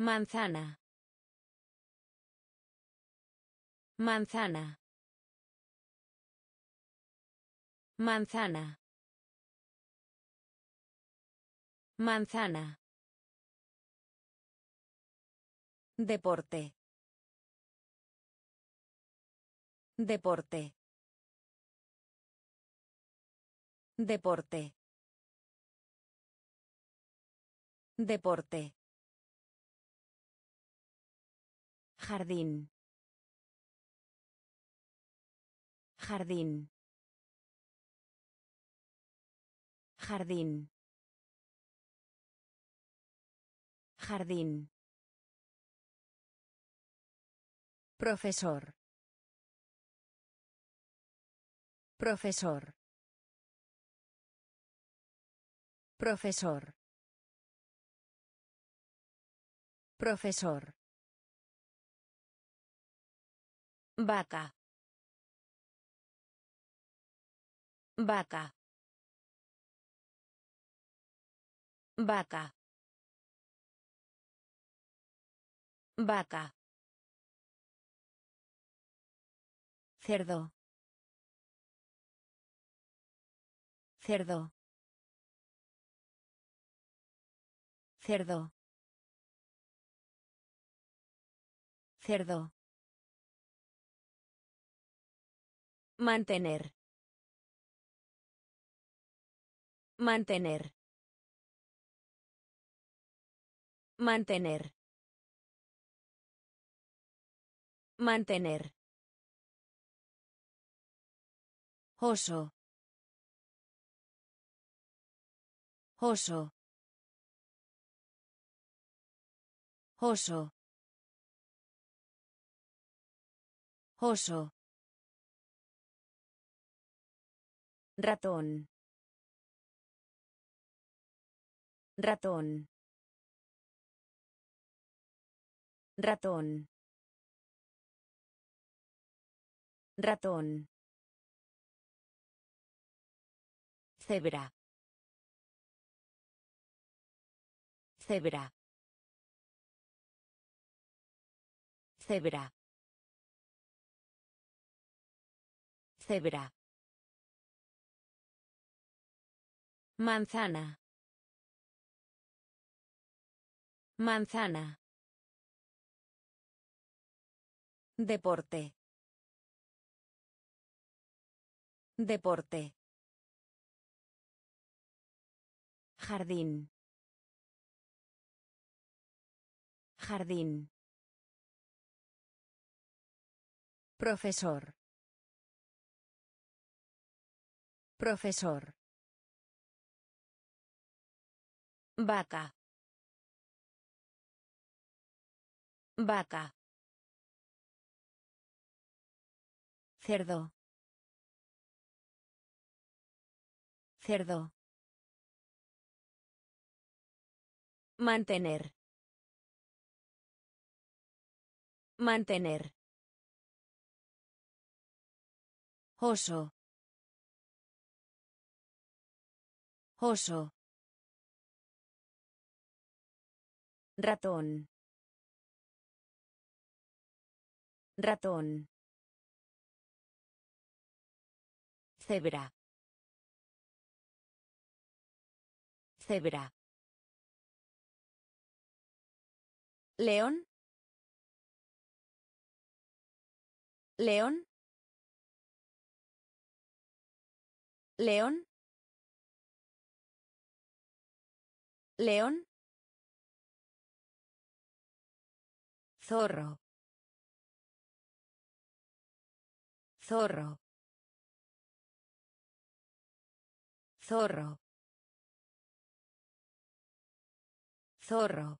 Manzana. Manzana. Manzana. Manzana. Deporte. Deporte. Deporte. Deporte. Jardín. Jardín. Jardín. Jardín. Profesor. Profesor. Profesor. Profesor. Vaca. Vaca. Vaca. Vaca. Cerdo. Cerdo. Cerdo. Cerdo. Mantener. Mantener. Mantener. Mantener. Oso. Oso. Oso. Oso. Ratón. Ratón. Ratón. Ratón. Cebra. Cebra. Cebra. Cebra. Manzana. Manzana. Deporte. Deporte. Jardín. Jardín. Profesor. Profesor. Vaca. Vaca. Cerdo. Cerdo. Mantener. Mantener. Oso. Oso. Ratón. Ratón. Cebra. Cebra. León. León. León. León. Zorro. Zorro. Zorro. Zorro.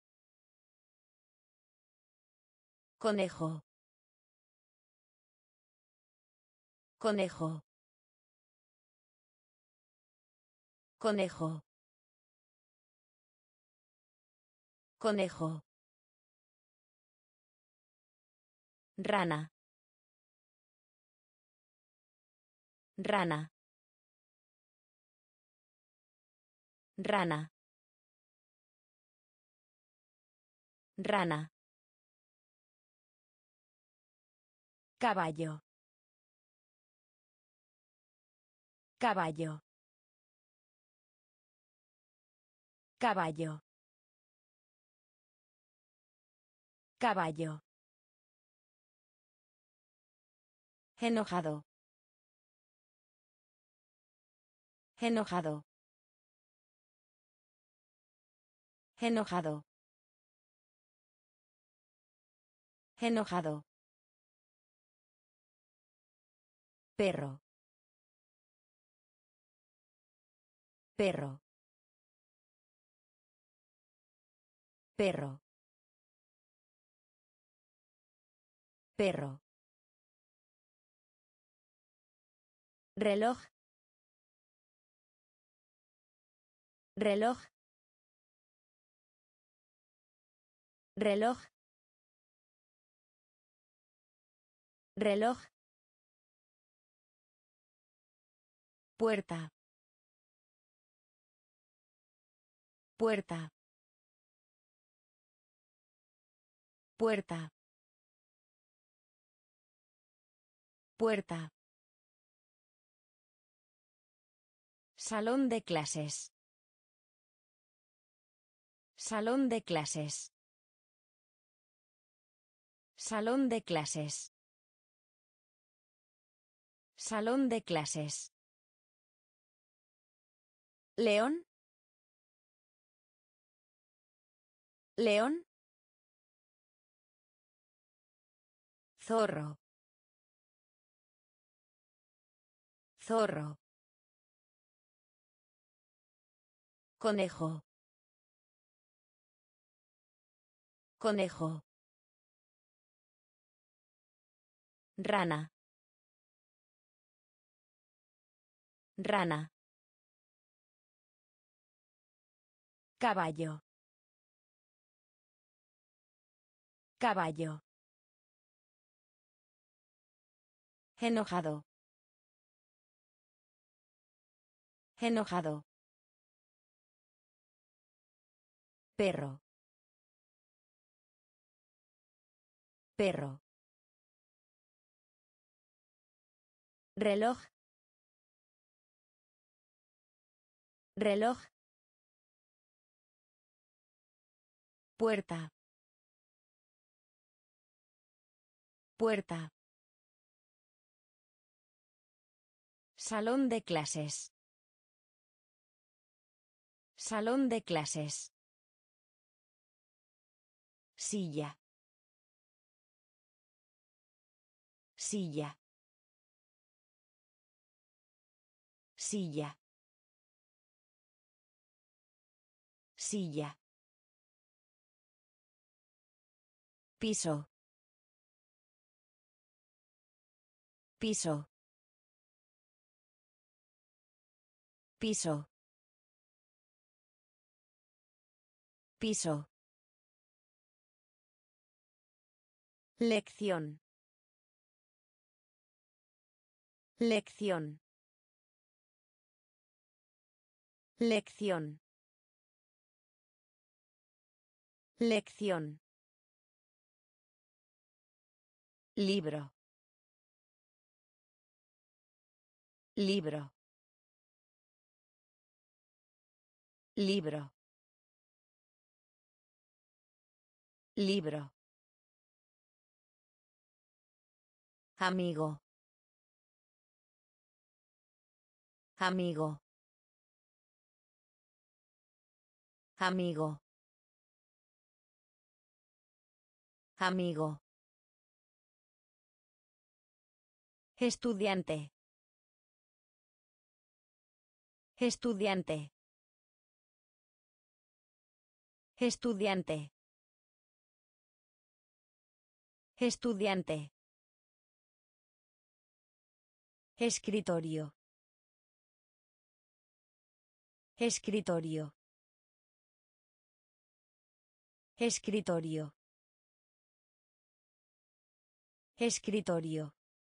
Conejo. Conejo. Conejo. Conejo. Rana. Rana. Rana. Rana. Caballo. Caballo. Caballo. Caballo. Enojado. Enojado. Enojado. Enojado. Perro. Perro. Perro. Perro. Reloj. Reloj. Reloj. Reloj. Puerta. Puerta. Puerta. Puerta. Salón de clases. Salón de clases. Salón de clases. Salón de clases. León. León. Zorro. Zorro. Conejo. Conejo. Rana. Rana. Caballo. Caballo. Enojado. Enojado. Perro. Perro. Reloj. Reloj. Puerta. Puerta. Salón de clases. Salón de clases. Silla. Silla. Silla. Silla. Piso. Piso. Piso. Piso. Lección. Lección. Lección. Lección. Libro. Libro. Libro. Libro. Amigo. Amigo. Amigo. Amigo. Estudiante. Estudiante. Estudiante. Estudiante. Escritorio. Escritorio. Escritorio. Escritorio.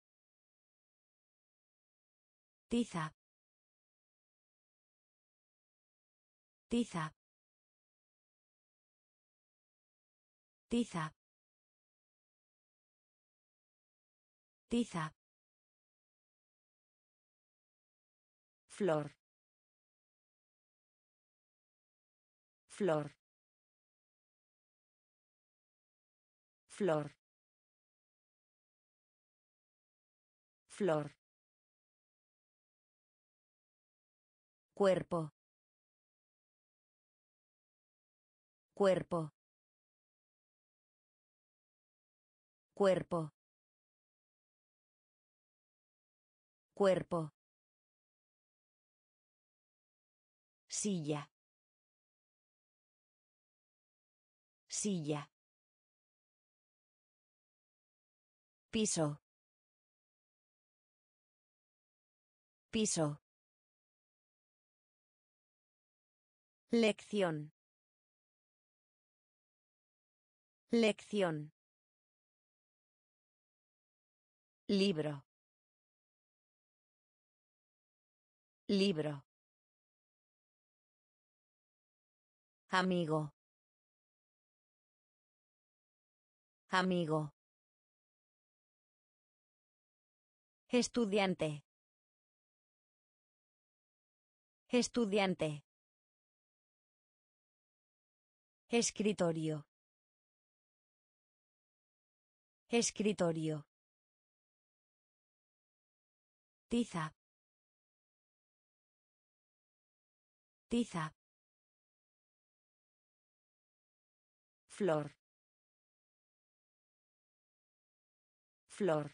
Tiza. Tiza. Tiza. Tiza. Flor. Flor. Flor. Flor. Cuerpo. Cuerpo. Cuerpo. Cuerpo. Silla. Silla. Piso. Piso. Lección. Lección. Libro. Libro. Amigo. Amigo. Estudiante. Estudiante. Escritorio. Escritorio. Tiza. Tiza. Flor. Flor.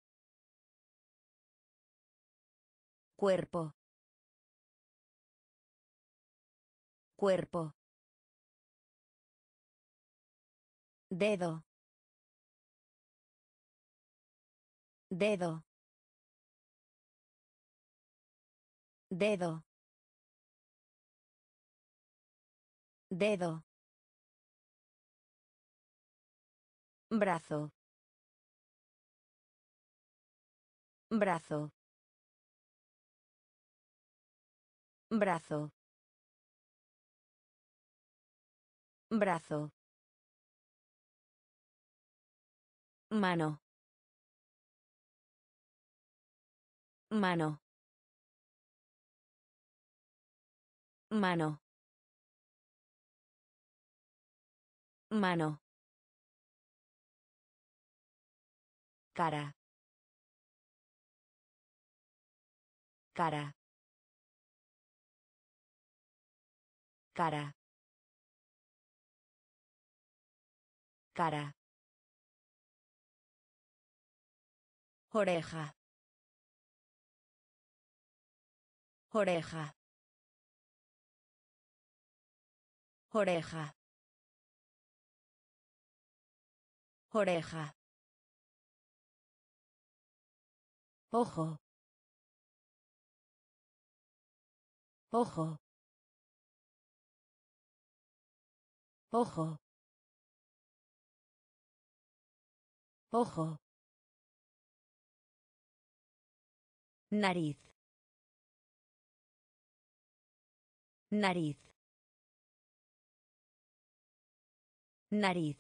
Cuerpo. Cuerpo. Dedo. Dedo. Dedo. Dedo. Brazo. Brazo. Brazo. Brazo. Mano. Mano. Mano. Mano. Cara. Cara. Cara. Cara. Oreja. Oreja. Oreja. Oreja. Ojo. Ojo. Ojo. Ojo. Nariz. Nariz. Nariz.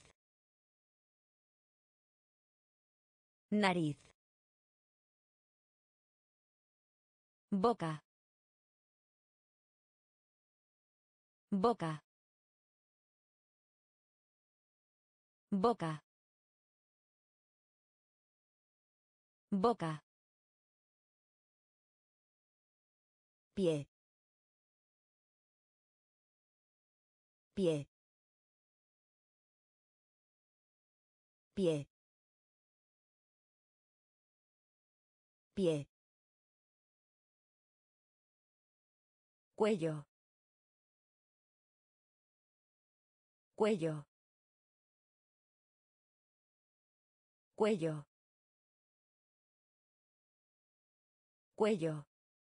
Nariz. Boca. Boca. Boca. Boca. Pie. Pie. Pie. Pie. Cuello. Cuello. Cuello. Cuello.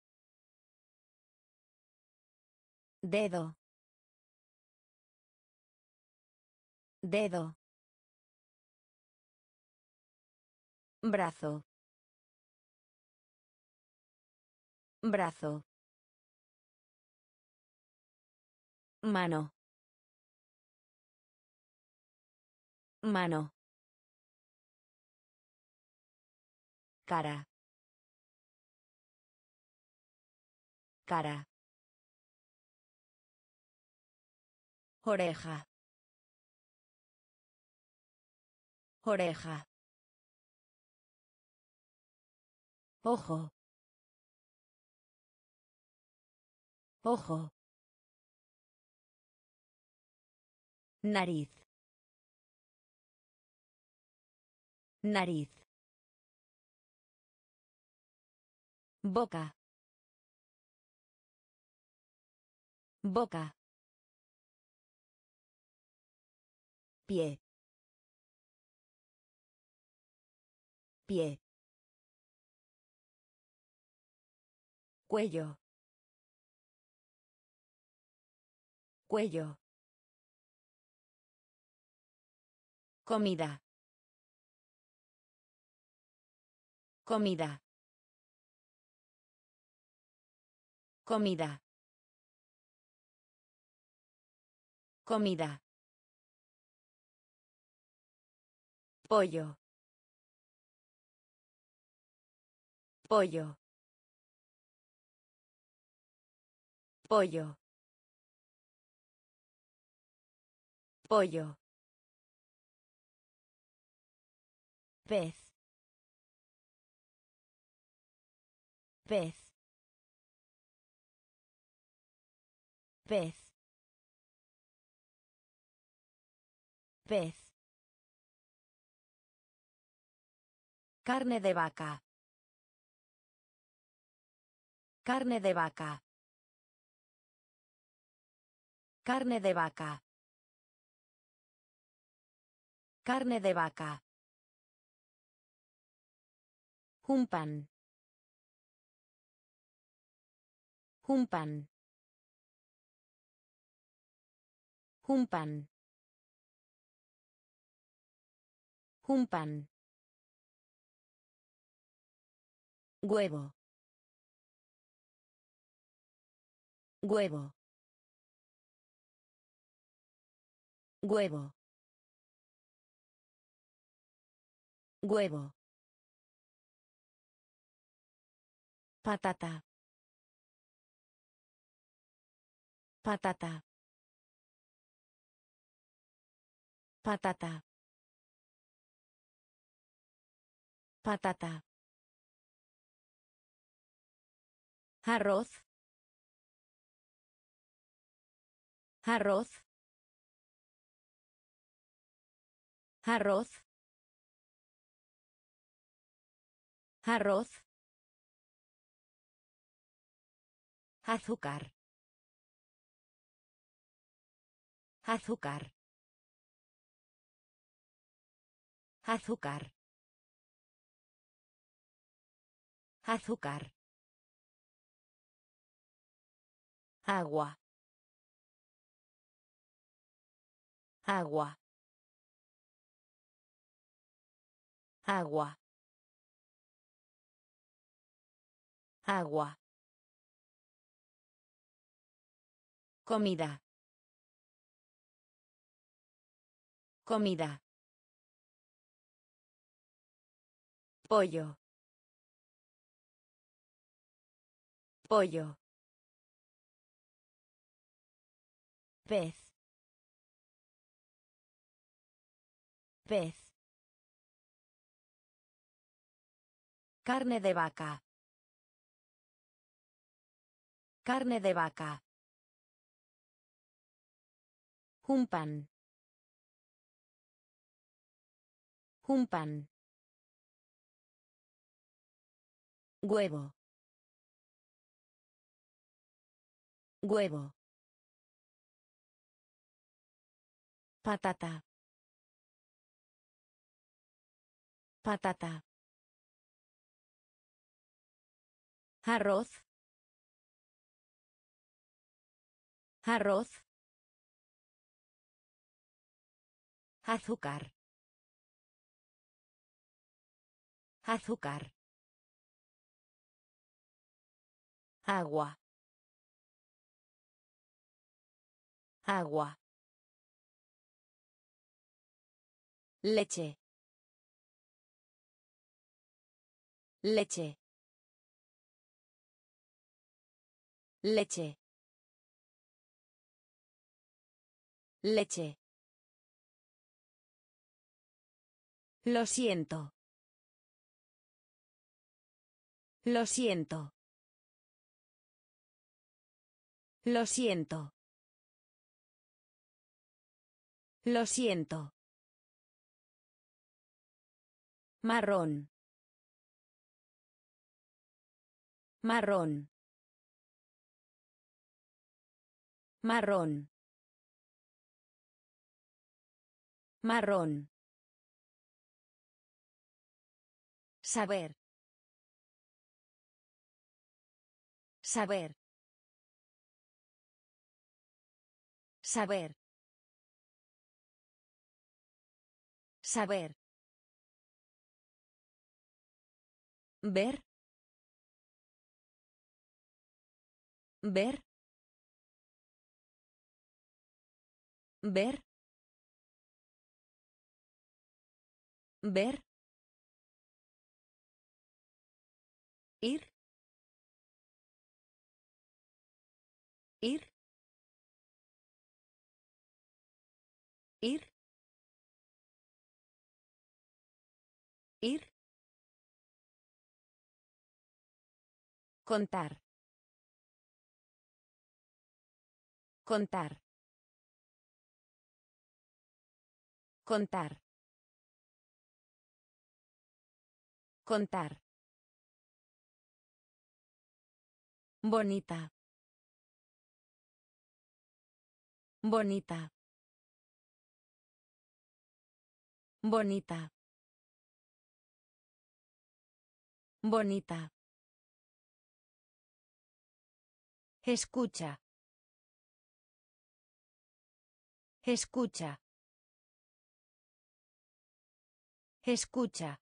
Dedo. Dedo. Brazo. Brazo. Mano. Mano. Cara. Cara. Oreja. Oreja. Ojo. Ojo. Nariz. Nariz. Boca. Boca. Pie. Pie. Cuello. Cuello. Comida. Comida. Comida. Comida. Pollo. Pollo. Pollo. Pollo. Pez. Pez. Pez. Pez. Carne de vaca. Carne de vaca. Carne de vaca. Carne de vaca. Un pan. Un pan. Un pan. Un pan. Huevo. Huevo. Huevo. Huevo. Patata. Patata. Patata. Patata. Arroz. Arroz. Arroz. Arroz. Azúcar. Azúcar. Azúcar. Azúcar. Agua. Agua. Agua. Agua. Comida. Comida. Pollo. Pollo. Pez. Pez. Carne de vaca. Carne de vaca. Un pan. Un pan. Huevo. Huevo. Patata. Patata. Arroz. Arroz. Azúcar. Azúcar. Agua. Agua. Leche. Leche. Leche. Leche. Lo siento. Lo siento. Lo siento. Lo siento. Marrón. Marrón. Marrón. Marrón. Saber. Saber. Saber. Saber. Ver. Ver. Ver. Ver. Ir. Ir. Ir. Ir. Contar. Contar. Contar. Contar. Bonita. Bonita. Bonita. Bonita. Escucha. Escucha. Escucha.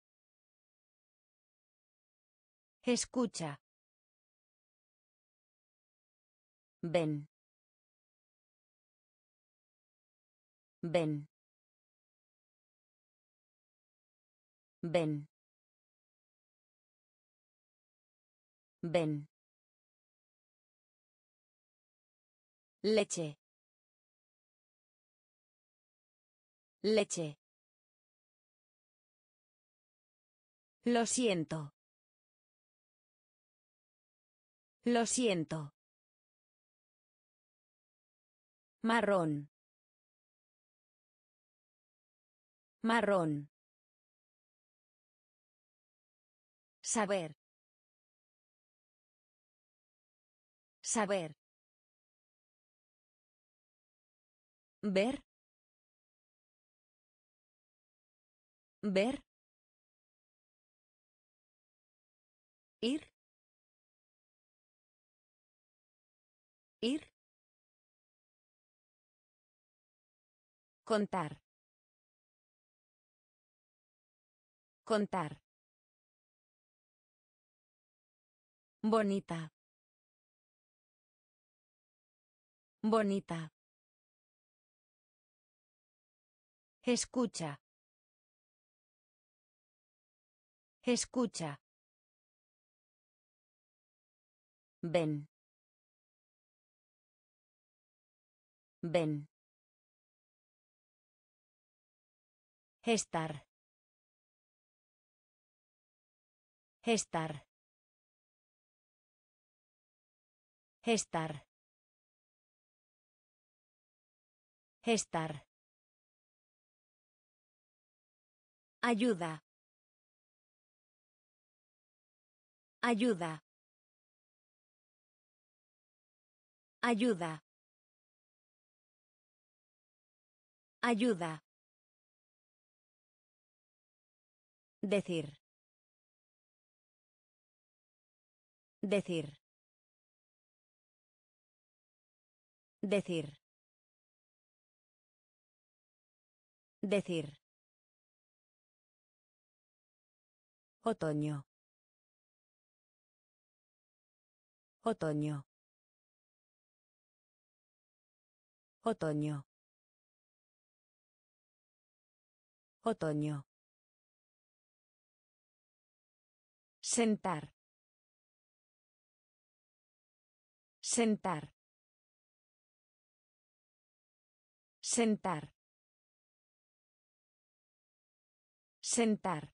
Escucha. Ven. Ven. Ven. Ven. Leche. Leche. Lo siento. Lo siento. Marrón. Marrón. Saber. Saber. Ver. Ver. Ir. Ir. Contar. Contar. Bonita. Bonita. Escucha. Escucha. Ven. Ven. Estar. Estar. Estar. Estar. Ayuda. Ayuda. Ayuda. Ayuda. Decir. Decir. Decir. Decir. Otoño. Otoño. Otoño. Otoño. Sentar. Sentar. Sentar. Sentar.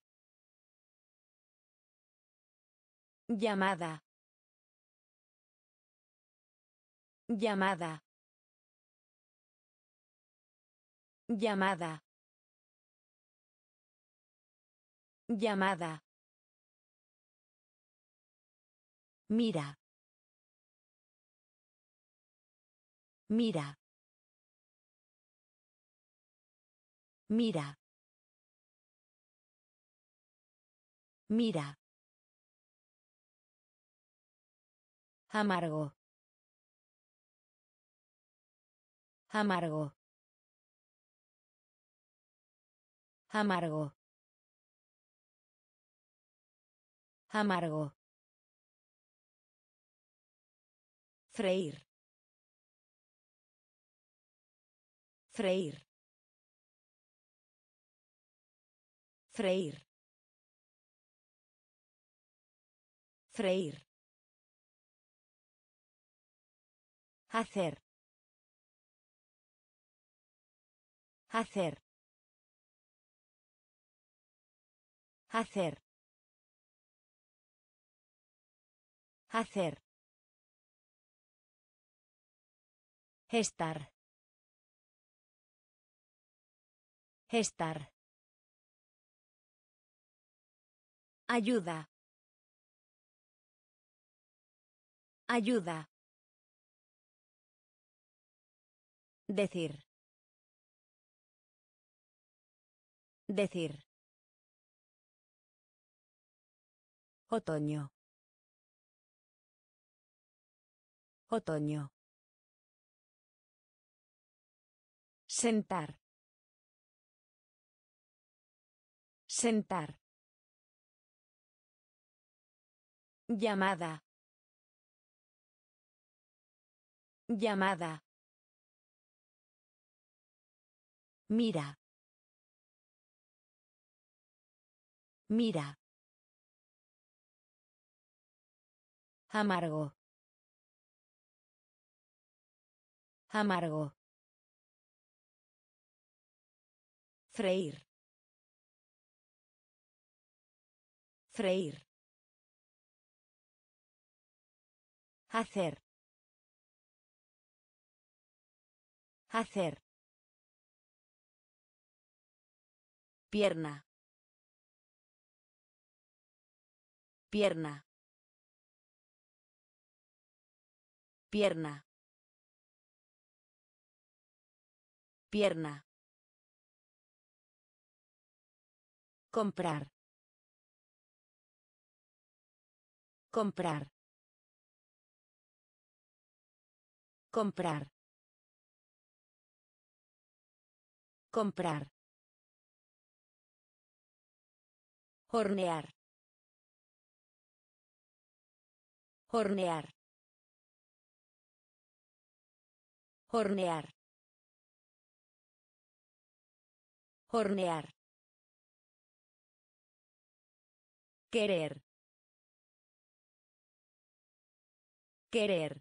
Llamada. Llamada. Llamada. Llamada. Mira. Mira. Mira. Mira. Amargo. Amargo. Amargo. Amargo. Freír. Freír. Freír. Freír. Hacer. Hacer. Hacer. Hacer. Estar. Estar. Ayuda. Ayuda. Decir. Decir. Otoño. Otoño. Sentar. Sentar. Llamada. Llamada. Mira. Mira. Amargo. Amargo. Freír. Freír. Hacer. Hacer. Pierna. Pierna. Pierna. Pierna. Comprar. Comprar. Comprar. Comprar. Hornear. Hornear. Hornear. Hornear. Querer. Querer.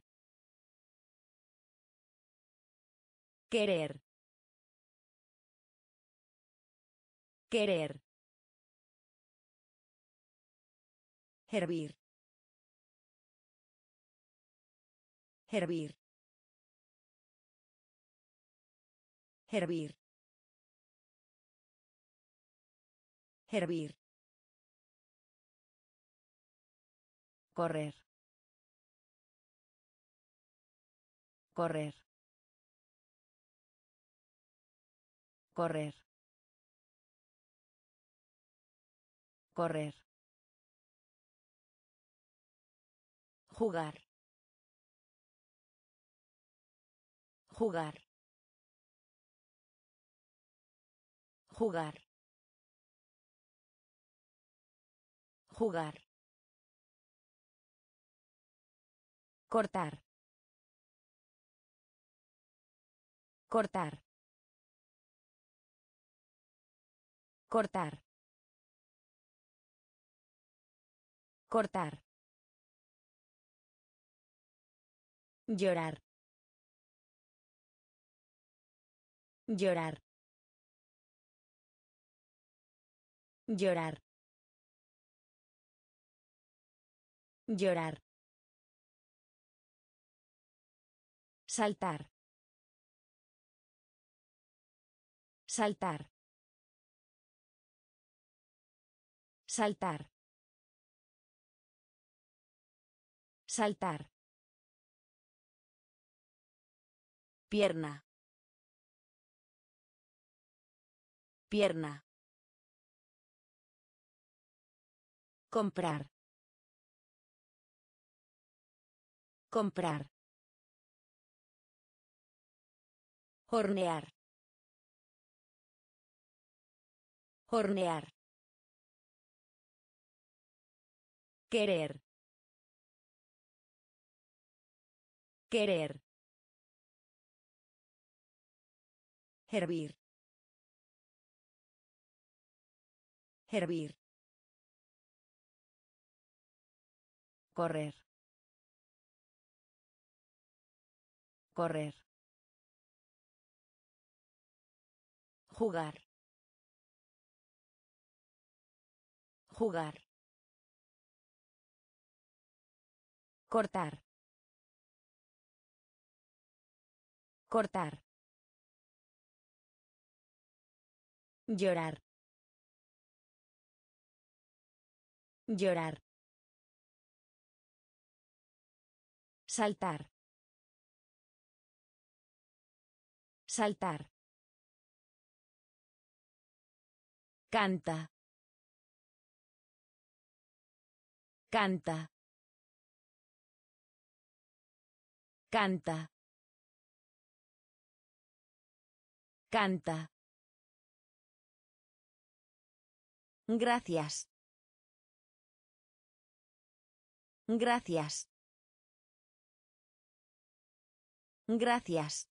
Querer. Querer. Hervir. Hervir. Hervir. Hervir. Correr. Correr. Correr. Correr. Jugar. Jugar. Jugar. Jugar. Cortar. Cortar. Cortar. Cortar. Llorar. Llorar. Llorar. Llorar. Saltar. Saltar. Saltar. Saltar. Pierna. Pierna. Comprar. Comprar. Hornear. Hornear. Querer. Querer. Hervir. Hervir. Correr. Correr. Jugar. Jugar. Cortar. Cortar. Llorar. Llorar. Saltar. Saltar. Canta. Canta. Canta. Canta. Gracias. Gracias. Gracias.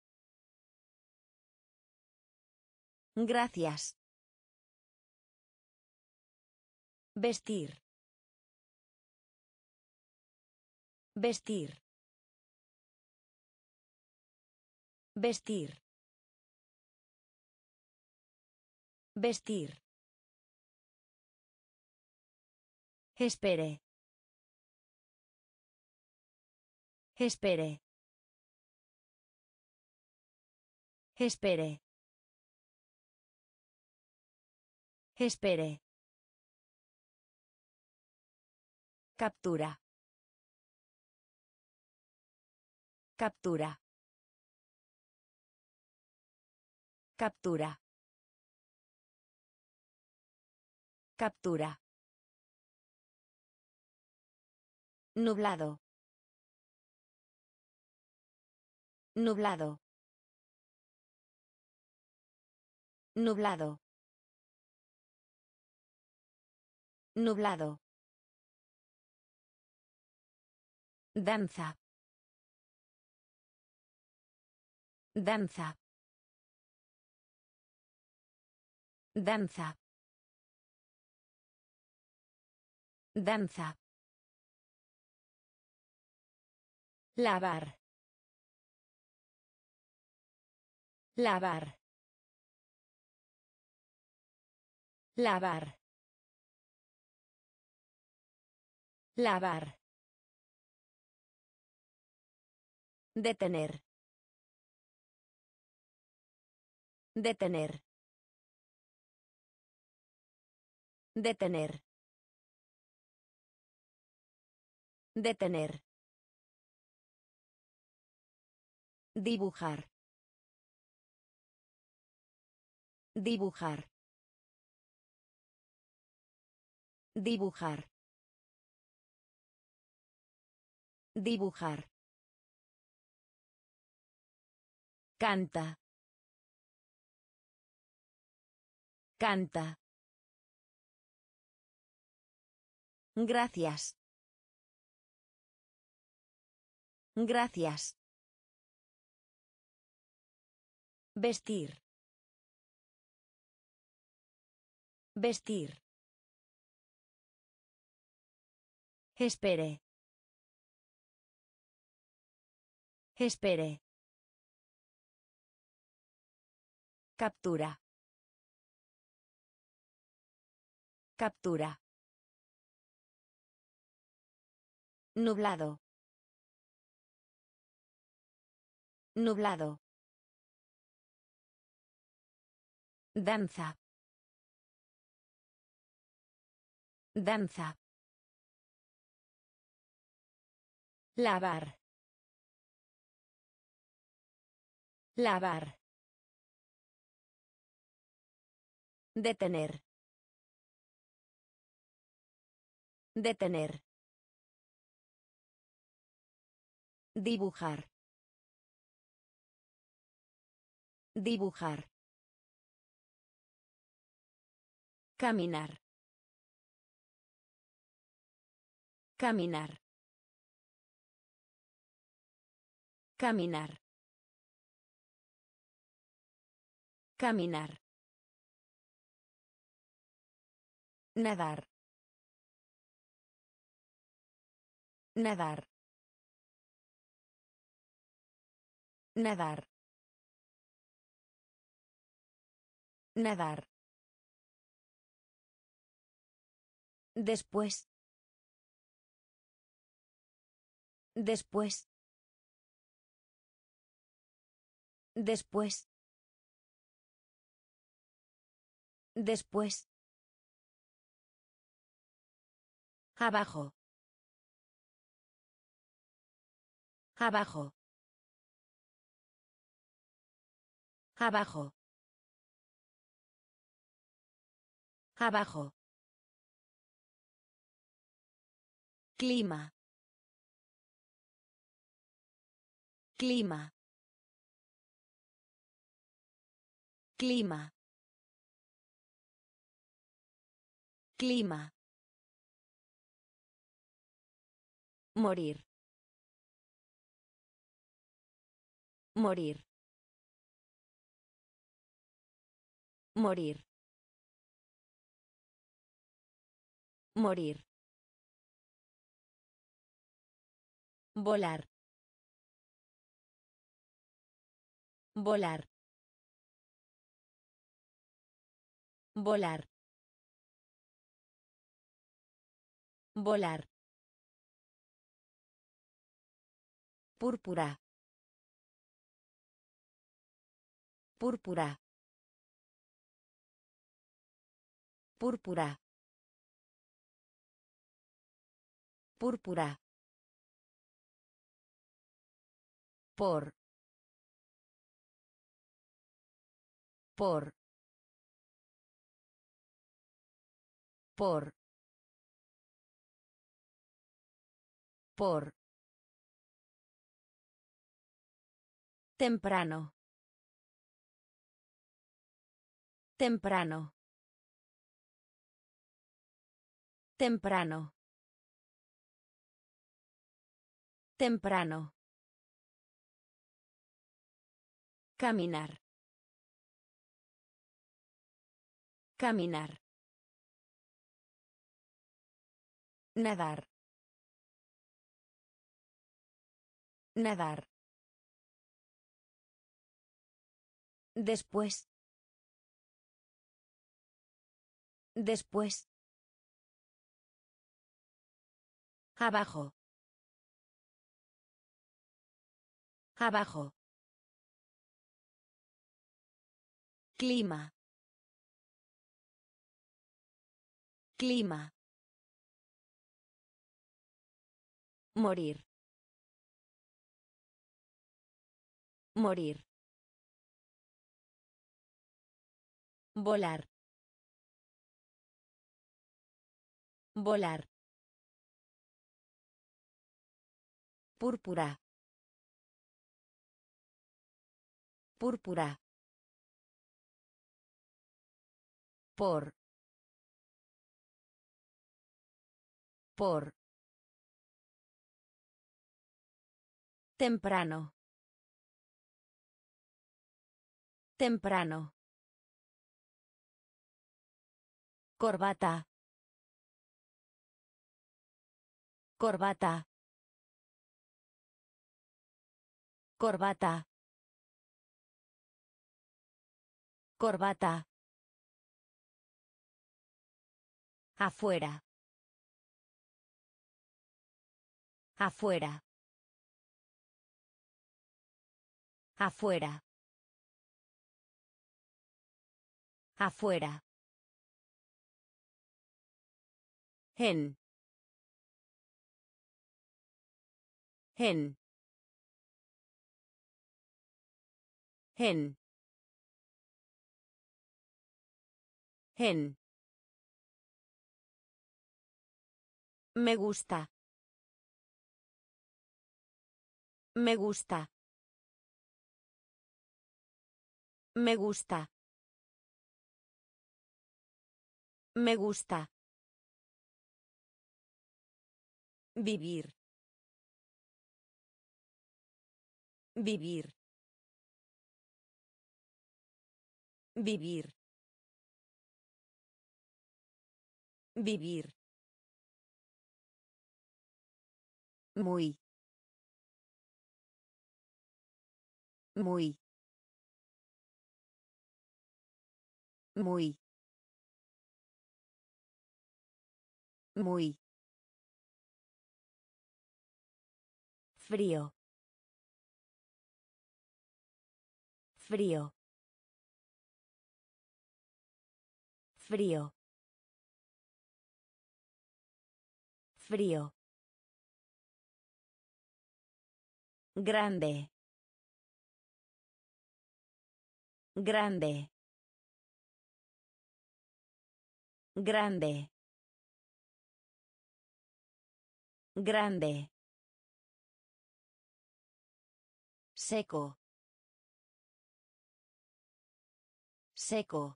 Gracias. Vestir. Vestir. Vestir. Vestir. Espere. Espere. Espere. Espere. Captura. Captura. Captura. Captura. Nublado. Nublado. Nublado. Nublado. Danza. Danza. Danza. Danza. Lavar. Lavar. Lavar. Lavar. Detener. Detener. Detener. Detener. Dibujar. Dibujar. Dibujar. Dibujar. Canta. Canta. Gracias. Gracias. Vestir. Vestir. Espere. Espere. Captura. Captura. Nublado. Nublado. Danza. Danza. Lavar. Lavar. Detener. Detener. Dibujar. Dibujar. Caminar. Caminar. Caminar. Caminar. Nadar. Nadar. Nadar. Nadar. Después. Después. Después. Después. Abajo. Abajo. Abajo. Abajo. Clima. Clima. Clima. Clima. Morir. Morir. Morir. Morir. Volar. Volar. Volar. Volar. Púrpura. Púrpura. Púrpura. Púrpura. Por. Por. Por. Por. Temprano. Temprano. Temprano. Temprano. Caminar. Caminar. Nadar. Nadar. Después. Después. Abajo. Abajo. Clima. Clima. Morir. Morir. Volar. Volar. Púrpura. Púrpura. Por. Por. Temprano. Temprano. Corbata. Corbata. Corbata. Corbata. Afuera. Afuera. Afuera. Afuera. En. En. En. En. Me gusta. Me gusta. Me gusta. Me gusta. Vivir. Vivir. Vivir. Vivir. Muy. Muy. Muy. Muy. Frío. Frío. Frío. Frío. Grande. Grande. Grande. Grande. Seco. Seco.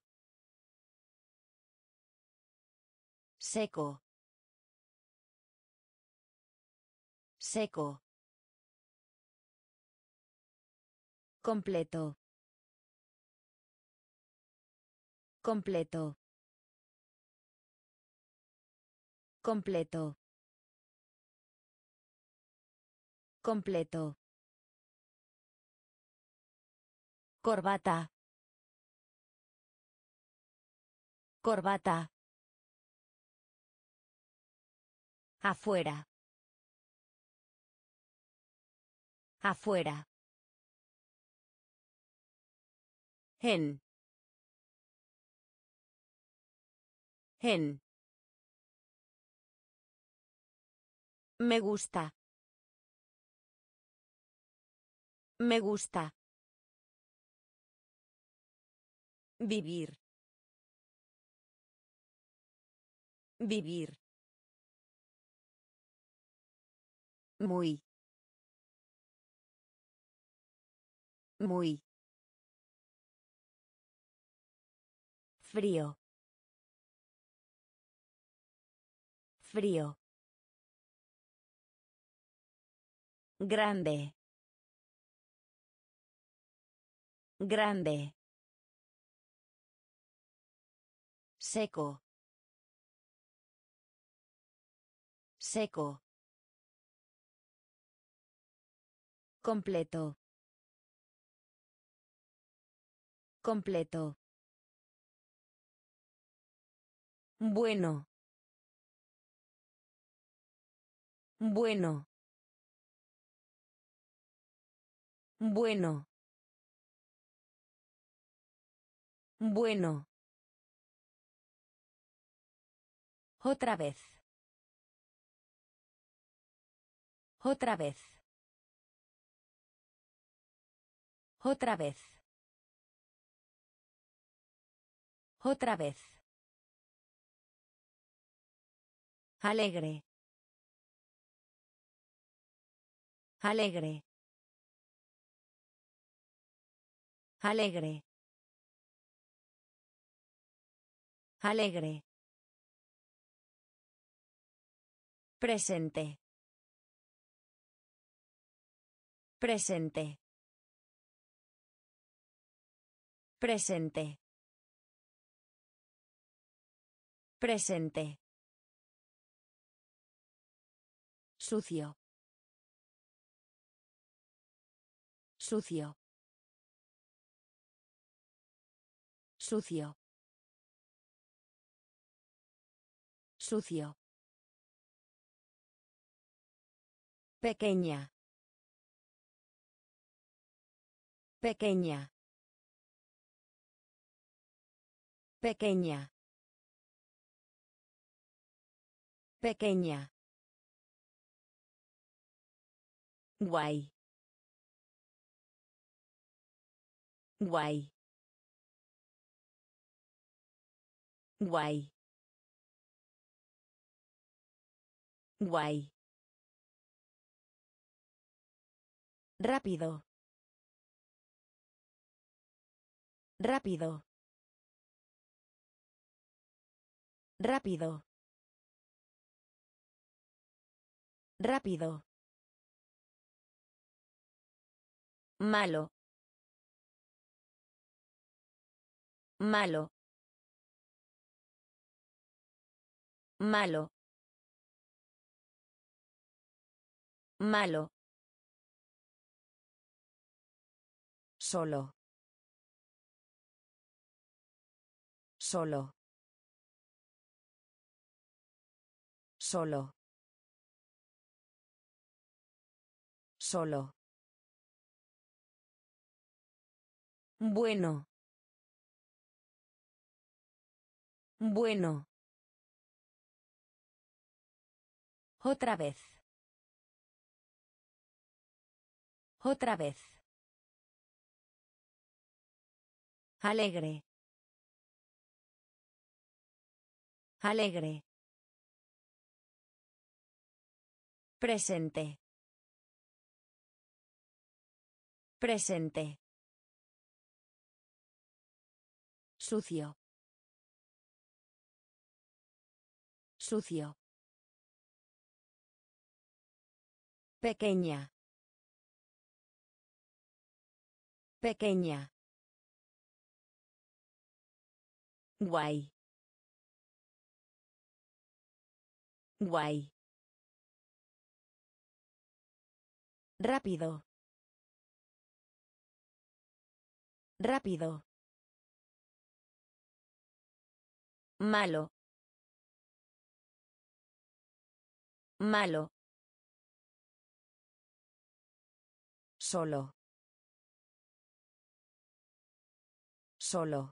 Seco. Seco. Completo. Completo. Completo. Completo. Corbata. Corbata. Afuera. Afuera. En. En. Me gusta. Me gusta. Vivir. Vivir. Muy. Muy. Frío. Frío. Grande. Grande. Seco. Seco. Completo. Completo. Bueno. Bueno. Bueno. Bueno. Otra vez. Otra vez. Otra vez. Otra vez. Alegre. Alegre. Alegre. Alegre. Presente. Presente. Presente. Presente. Sucio. Sucio. Sucio. Sucio. Pequeña. Pequeña. Pequeña. Pequeña. Guay. Guay. Guay. Guay. Rápido. Rápido. Rápido. Rápido. Malo. Malo. Malo. Malo. Solo. Solo. Solo. Solo. Bueno. Bueno. Otra vez. Otra vez. Alegre. Alegre. Presente. Presente. Sucio. Sucio. Pequeña. Pequeña. Guay. Guay. Rápido. Rápido. Malo. Malo. Solo. Solo.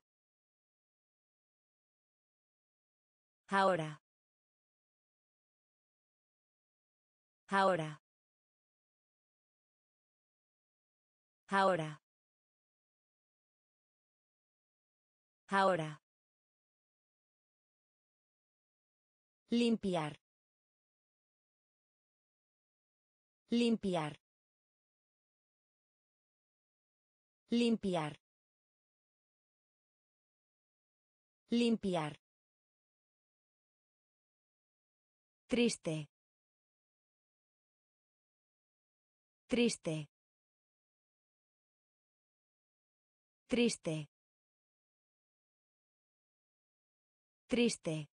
Ahora. Ahora. Ahora. Ahora. Limpiar. Limpiar. Limpiar. Limpiar. Triste. Triste. Triste. Triste.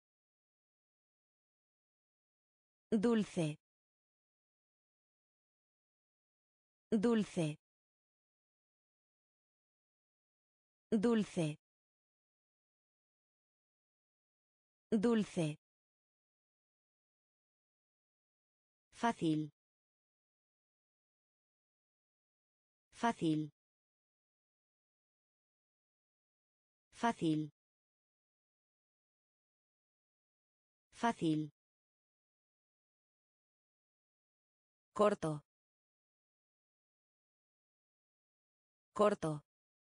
Dulce. Dulce. Dulce. Dulce. Fácil. Fácil. Fácil. Fácil. Corto. Corto.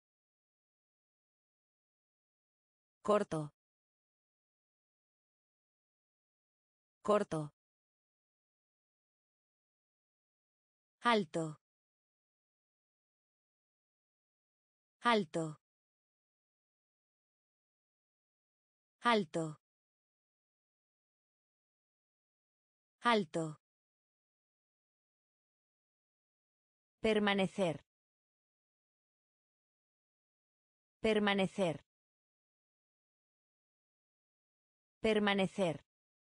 Corto. Corto. Alto. Alto. Alto. Alto. Permanecer. Permanecer. Permanecer.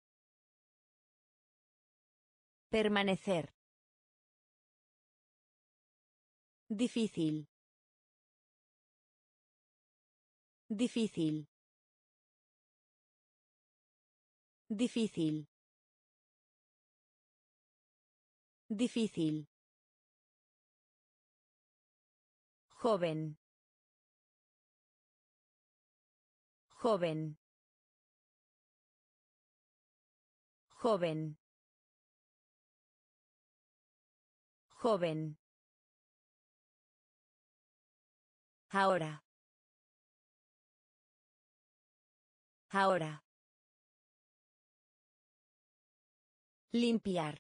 Permanecer. Difícil. Difícil. Difícil. Difícil. Joven. Joven. Joven. Joven. Ahora. Ahora. Limpiar.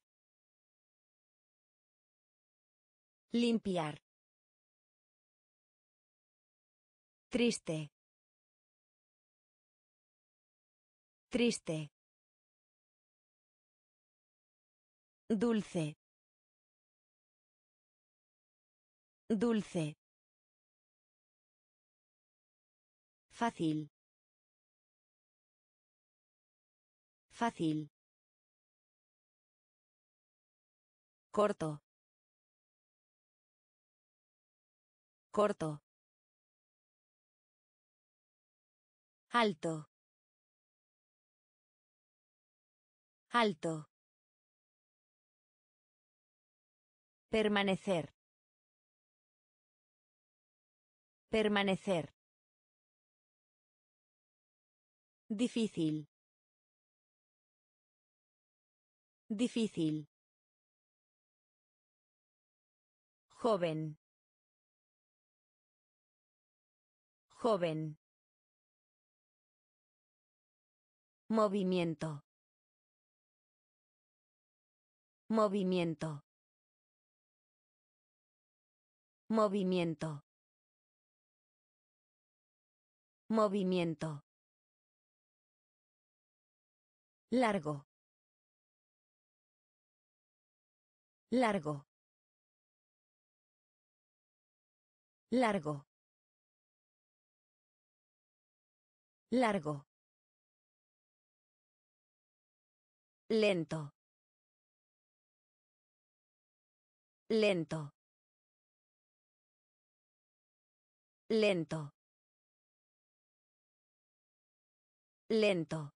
Limpiar. Triste. Triste. Dulce. Dulce. Fácil. Fácil. Corto. Corto. Alto. Alto. Permanecer. Permanecer. Difícil. Difícil. Joven. Joven. Movimiento. Movimiento. Movimiento. Movimiento. Largo. Largo. Largo. Largo. Lento. Lento. Lento. Lento.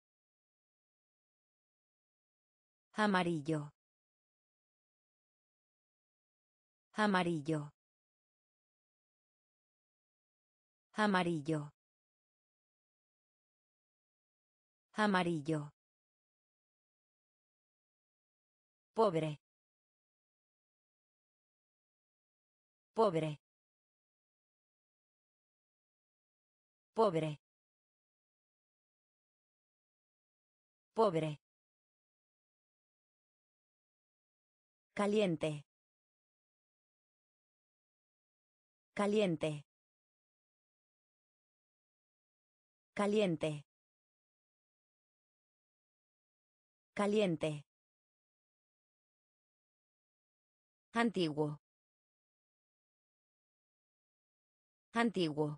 Amarillo. Amarillo. Amarillo. Amarillo. Pobre. Pobre. Pobre. Pobre. Caliente. Caliente. Caliente. Caliente. Antiguo. Antiguo.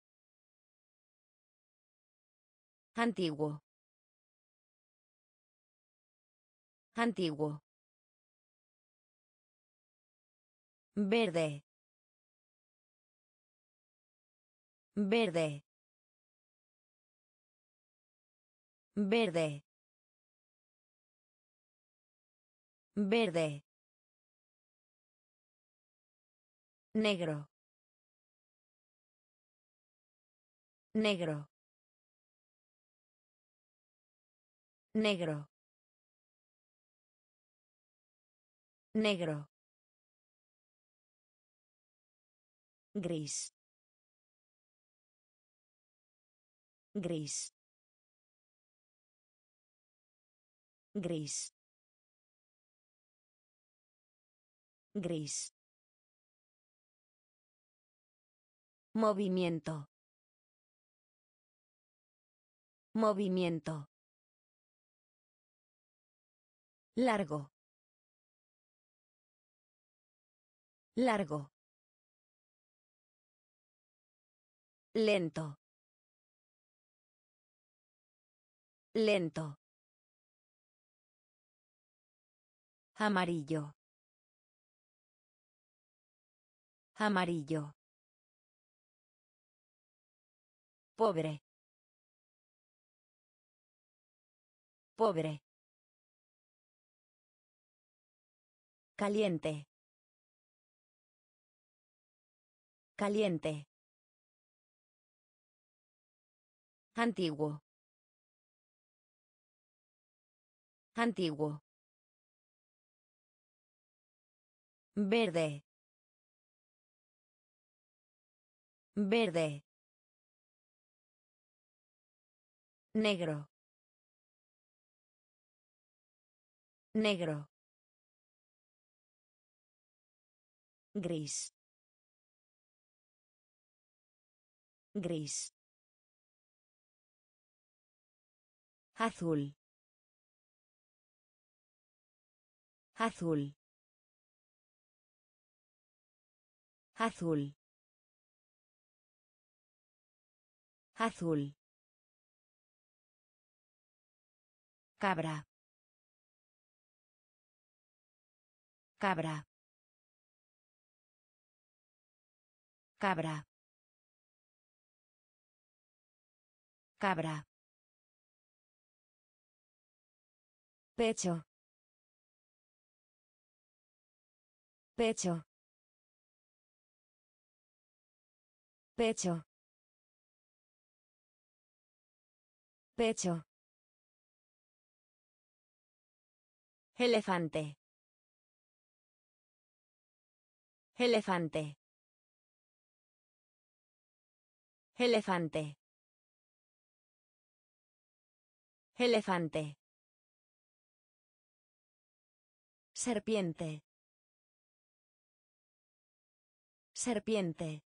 Antiguo. Antiguo. Verde. Verde. Verde. Verde. Negro. Negro. Negro. Negro. Gris. Gris. Gris. Gris. Movimiento. Movimiento. Largo. Largo. Lento. Lento. Amarillo. Amarillo. Pobre. Pobre. Caliente. Caliente. Antiguo. Antiguo. Verde. Verde. Negro. Negro. Gris. Gris. Azul. Azul. Azul. Azul. Cabra. Cabra. Cabra. Cabra. Pecho. Pecho. Pecho. Pecho. Elefante. Elefante. Elefante. Elefante. Serpiente. Serpiente.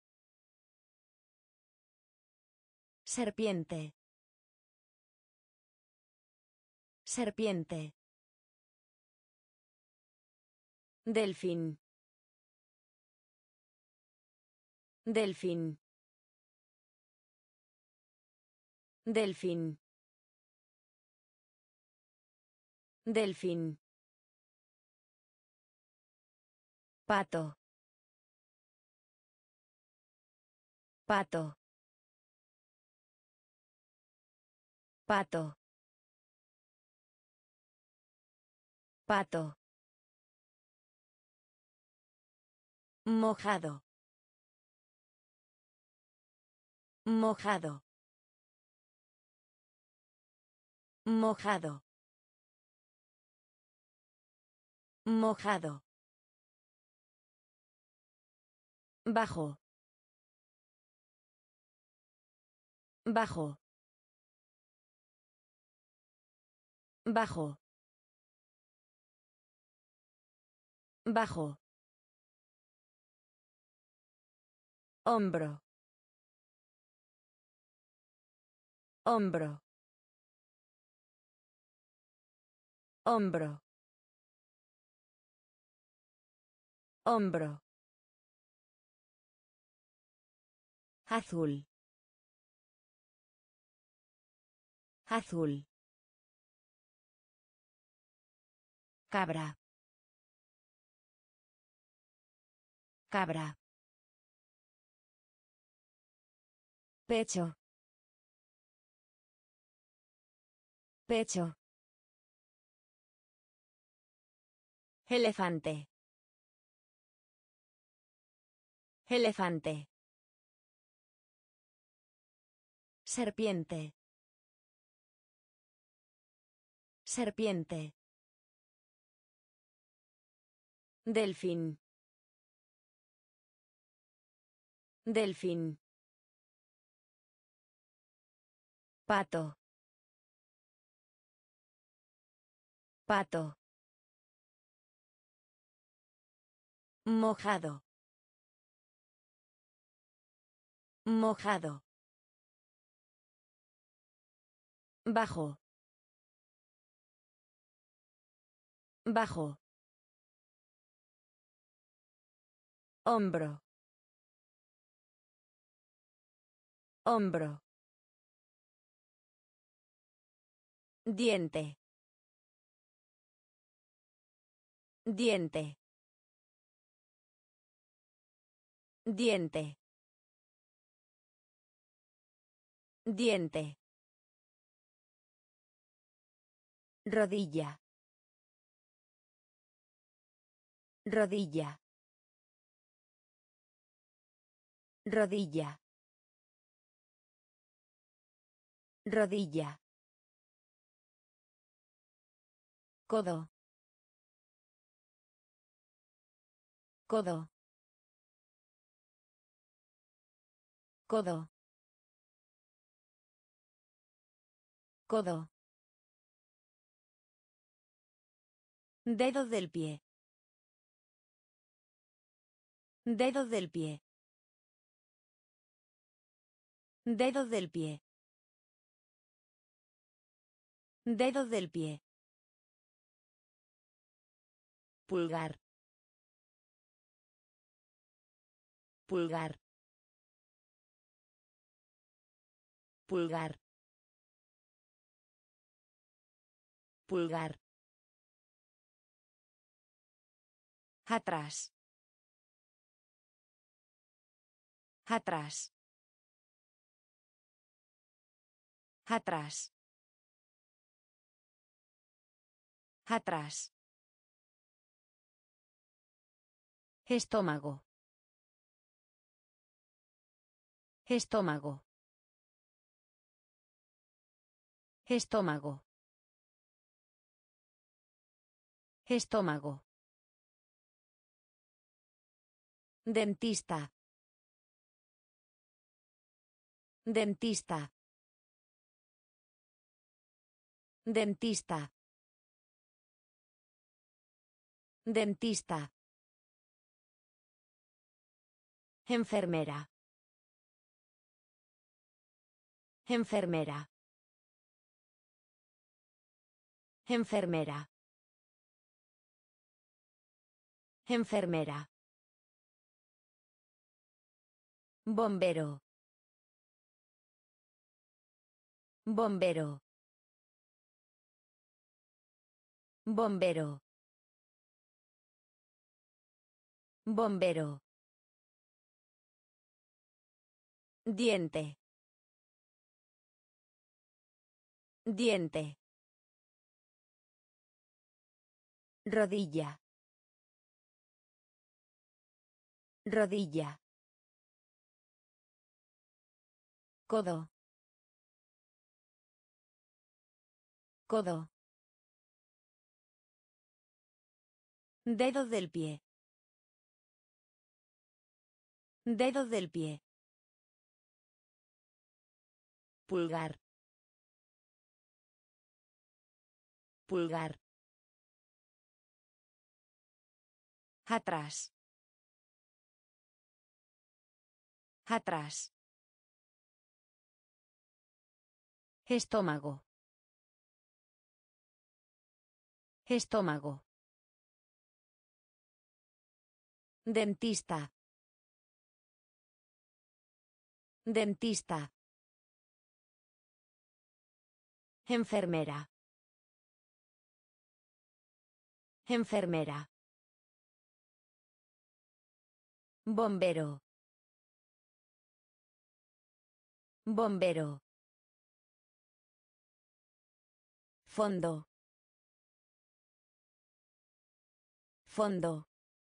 Serpiente. Serpiente. Delfín. Delfín. Delfín. Delfín. Pato. Pato. Pato. Pato. Mojado. Mojado. Mojado. Mojado. Bajo. Bajo. Bajo. Bajo. Hombro. Hombro. Hombro. Hombro. Azul. Azul. Cabra. Cabra. Pecho. Pecho. Elefante. Elefante. Serpiente. Serpiente. Delfín. Delfín. Pato. Pato. Mojado. Mojado. Bajo. Bajo. Hombro. Hombro. Diente. Diente. Diente. Diente. Rodilla. Rodilla. Rodilla. Rodilla. Codo. Codo. Codo. Codo. Dedo del pie. Dedo del pie. Dedo del pie. Dedo del pie. Pulgar. Pulgar. Pulgar. Pulgar. Atrás. Atrás. Atrás. Atrás. Estómago. Estómago. Estómago. Estómago. Dentista. Dentista. Dentista. Dentista. Enfermera. Enfermera. Enfermera. Enfermera. Bombero. Bombero. Bombero. Bombero. Diente. Diente. Rodilla. Rodilla. Codo. Codo. Dedo del pie. Dedo del pie. Pulgar. Pulgar. Atrás. Atrás. Estómago. Estómago. Dentista. Dentista. Enfermera. Enfermera. Bombero. Bombero. Fondo. Fondo.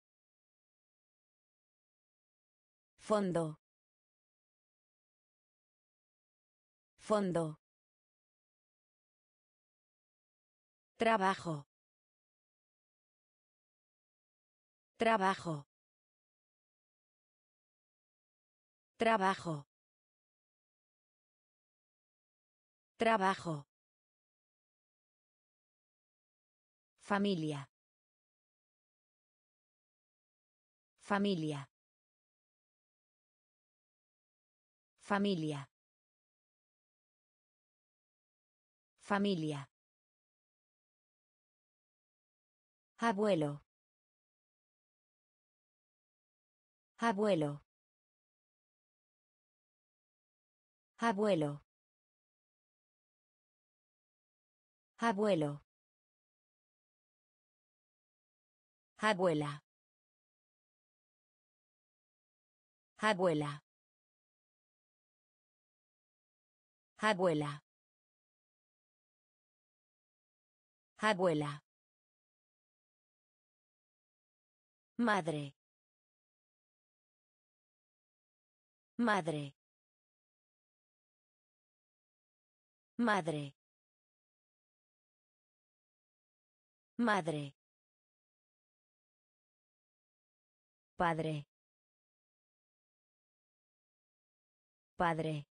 Fondo. Fondo. Trabajo. Trabajo. Trabajo. Trabajo. Familia. Familia. Familia. Familia. Abuelo. Abuelo. Abuelo. Abuelo. Abuela. Abuela. Abuela. Abuela. Madre. Madre. Madre. Madre. Padre. Padre.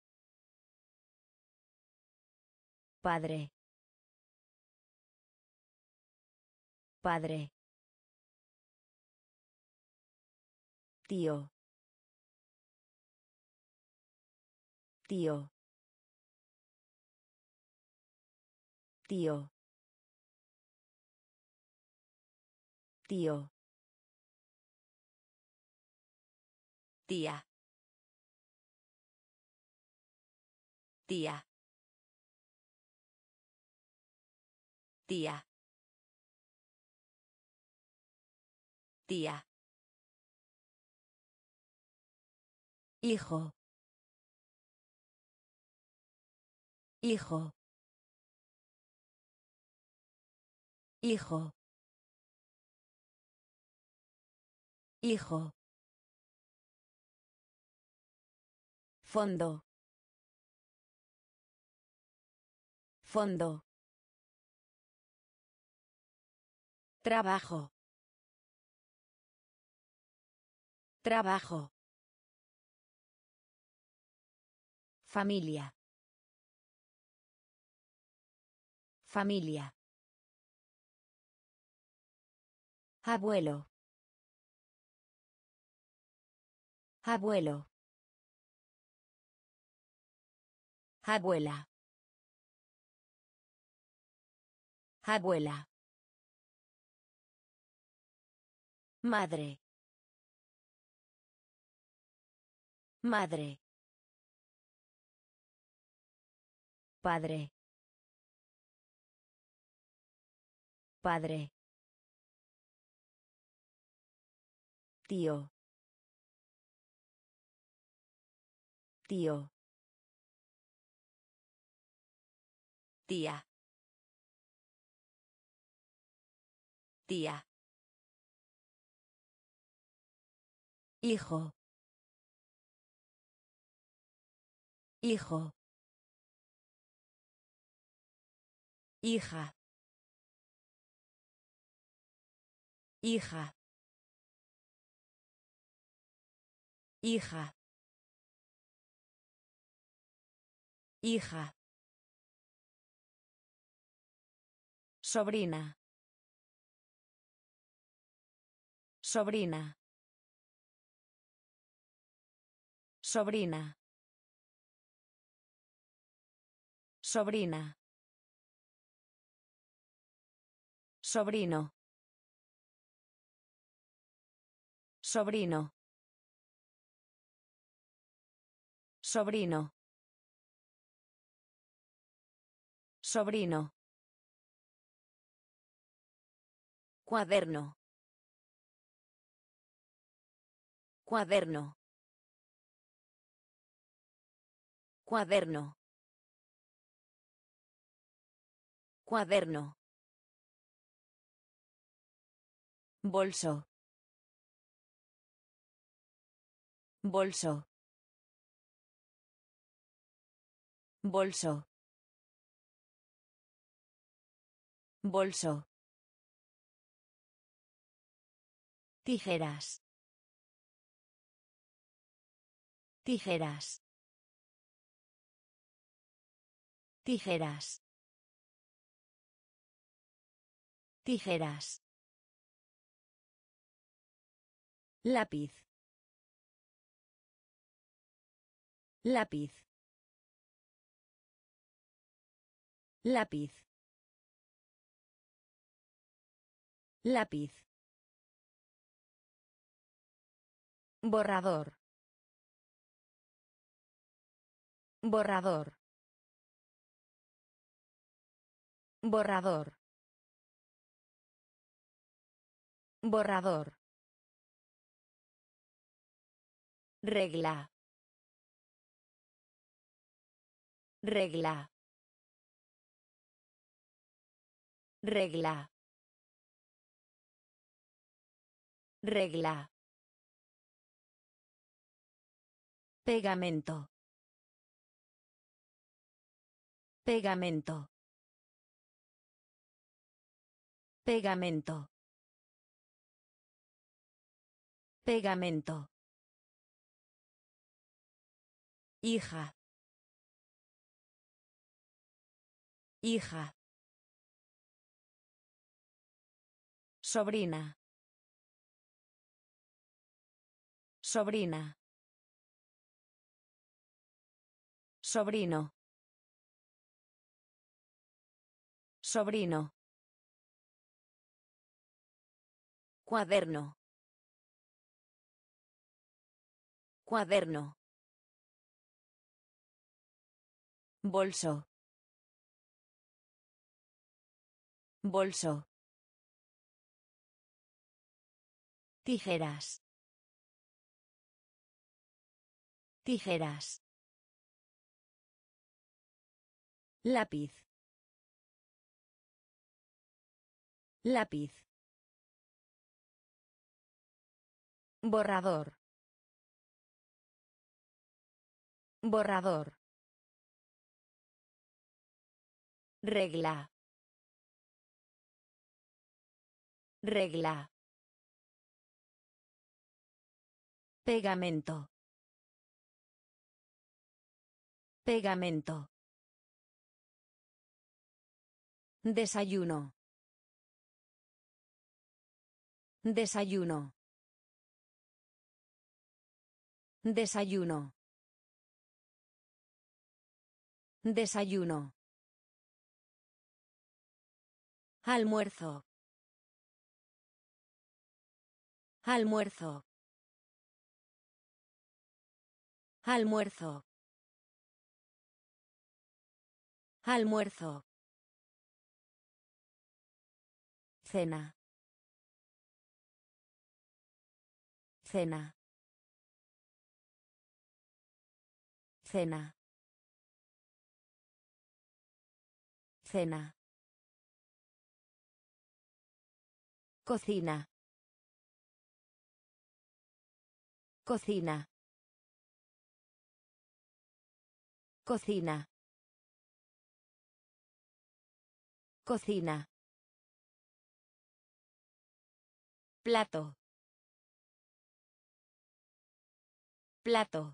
Padre. Padre. Tío. Tío. Tío. Tío. Tía. Tía. Tía. Tía. Hijo. Hijo. Hijo. Hijo. Fondo. Fondo. Trabajo. Trabajo. Familia. Familia. Abuelo. Abuelo. Abuela. Abuela. Madre. Madre. Padre. Padre. Tío. Tío. Tía. Tía. Hijo. Hijo. Hija. Hija. Hija. Hija. Sobrina. Sobrina. Sobrina. Sobrina. Sobrino. Sobrino. Sobrino. Sobrino. Cuaderno. Cuaderno. Cuaderno. Cuaderno. Bolso. Bolso. Bolso. Bolso. Tijeras. Tijeras. Tijeras. Tijeras. Lápiz. Lápiz. Lápiz. Lápiz. Borrador. Borrador. Borrador. Borrador. Regla. Regla. Regla. Regla. Pegamento. Pegamento. Pegamento. Pegamento. Hija. Hija. Sobrina. Sobrina. Sobrino. Sobrino. Cuaderno. Cuaderno. Bolso. Bolso. Tijeras. Tijeras. Lápiz. Lápiz. Borrador. Borrador. Regla. Regla. Pegamento. Pegamento. Desayuno. Desayuno. Desayuno. Desayuno. Almuerzo. Almuerzo. Almuerzo. Almuerzo. Cena. Cena. Cena. Cena. Cocina. Cocina. Cocina. Cocina. Plato. Plato.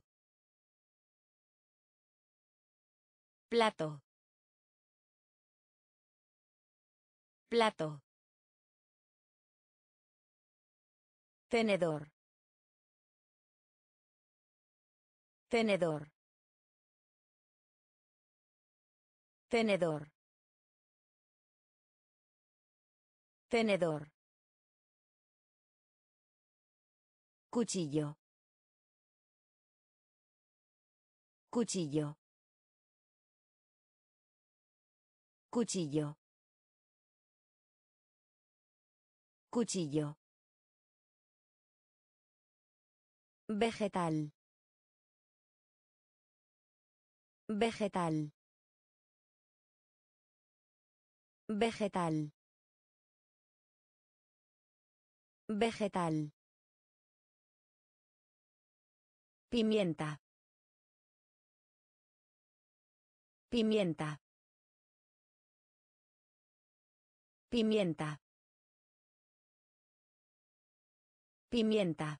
Plato. Plato. Tenedor. Tenedor. Tenedor. Tenedor. Cuchillo. Cuchillo. Cuchillo. Cuchillo. Vegetal. Vegetal. Vegetal. Vegetal. Pimienta. Pimienta. Pimienta. Pimienta.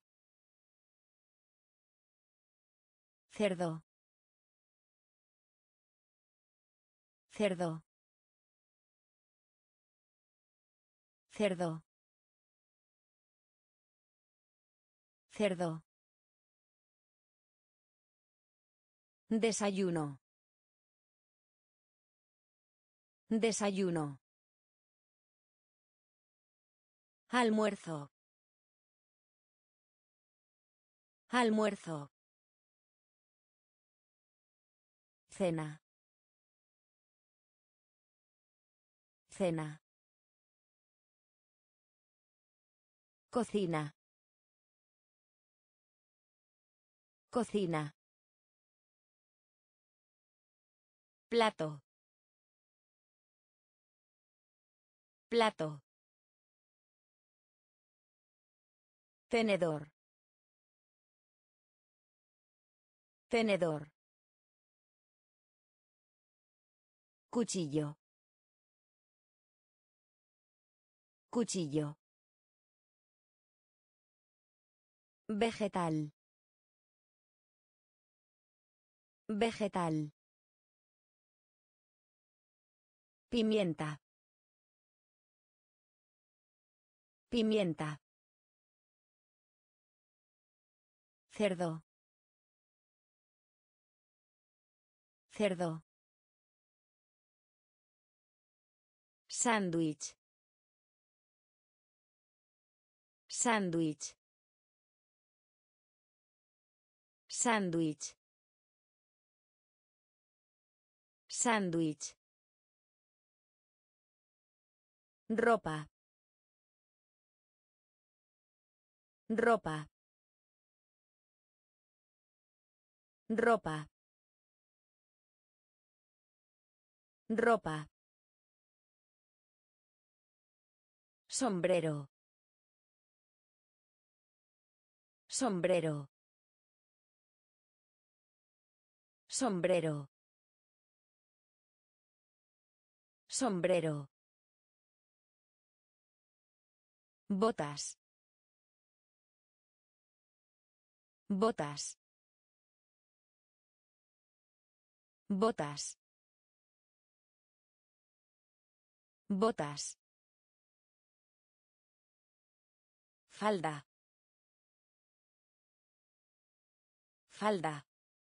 Cerdo. Cerdo. Cerdo. Cerdo. Desayuno. Desayuno. Almuerzo. Almuerzo. Cena. Cena. Cocina. Cocina. Plato. Plato. Tenedor. Tenedor. Cuchillo. Cuchillo. Vegetal. Vegetal. Pimienta. Pimienta. Cerdo. Cerdo. Sándwich. Sándwich. Sándwich. Sándwich. Ropa. Ropa. Ropa. Ropa. Sombrero. Sombrero. Sombrero. Sombrero. Botas. Botas. Botas. Botas. Falda. Falda.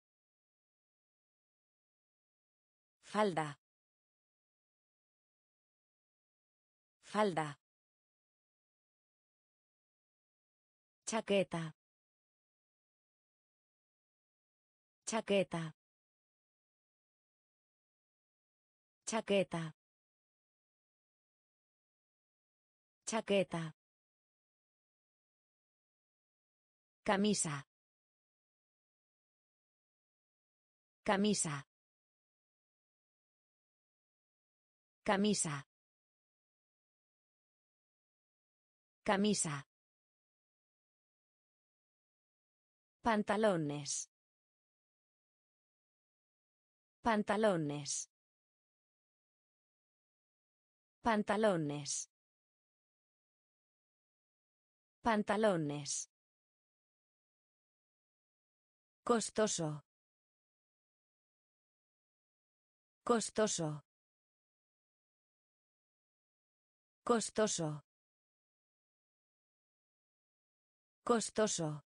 Falda. Falda. Chaqueta. Chaqueta. Chaqueta. Chaqueta. Camisa. Camisa. Camisa. Camisa. Pantalones. Pantalones. Pantalones. Pantalones. Costoso. Costoso. Costoso. Costoso.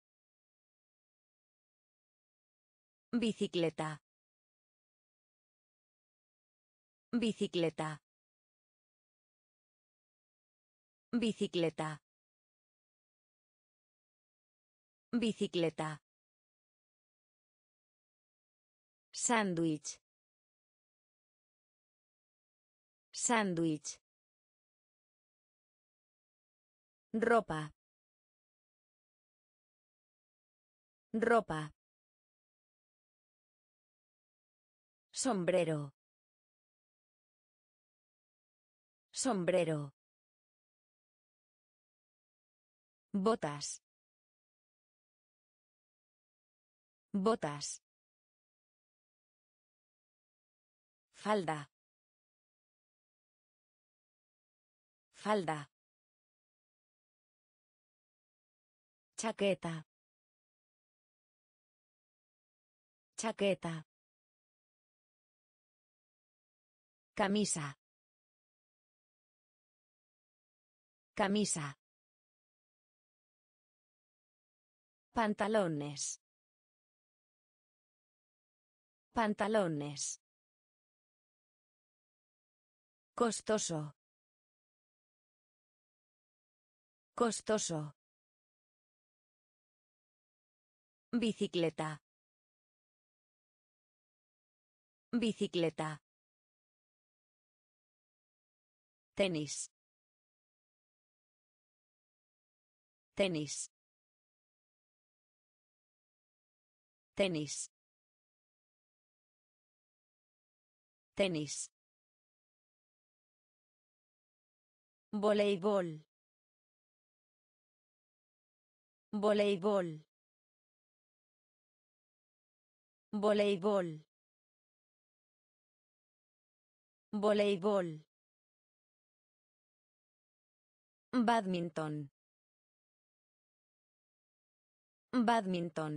Bicicleta. Bicicleta. Bicicleta. Bicicleta. Sándwich. Sándwich. Ropa. Ropa. Sombrero. Sombrero. Botas. Botas. Falda. Falda. Chaqueta. Chaqueta. Camisa. Camisa. Pantalones. Pantalones. Costoso. Costoso. Bicicleta. Bicicleta. Tenis. Tenis. Tenis. Tenis. Voleibol. Voleibol. Voleibol. Voleibol. Badminton. Badminton.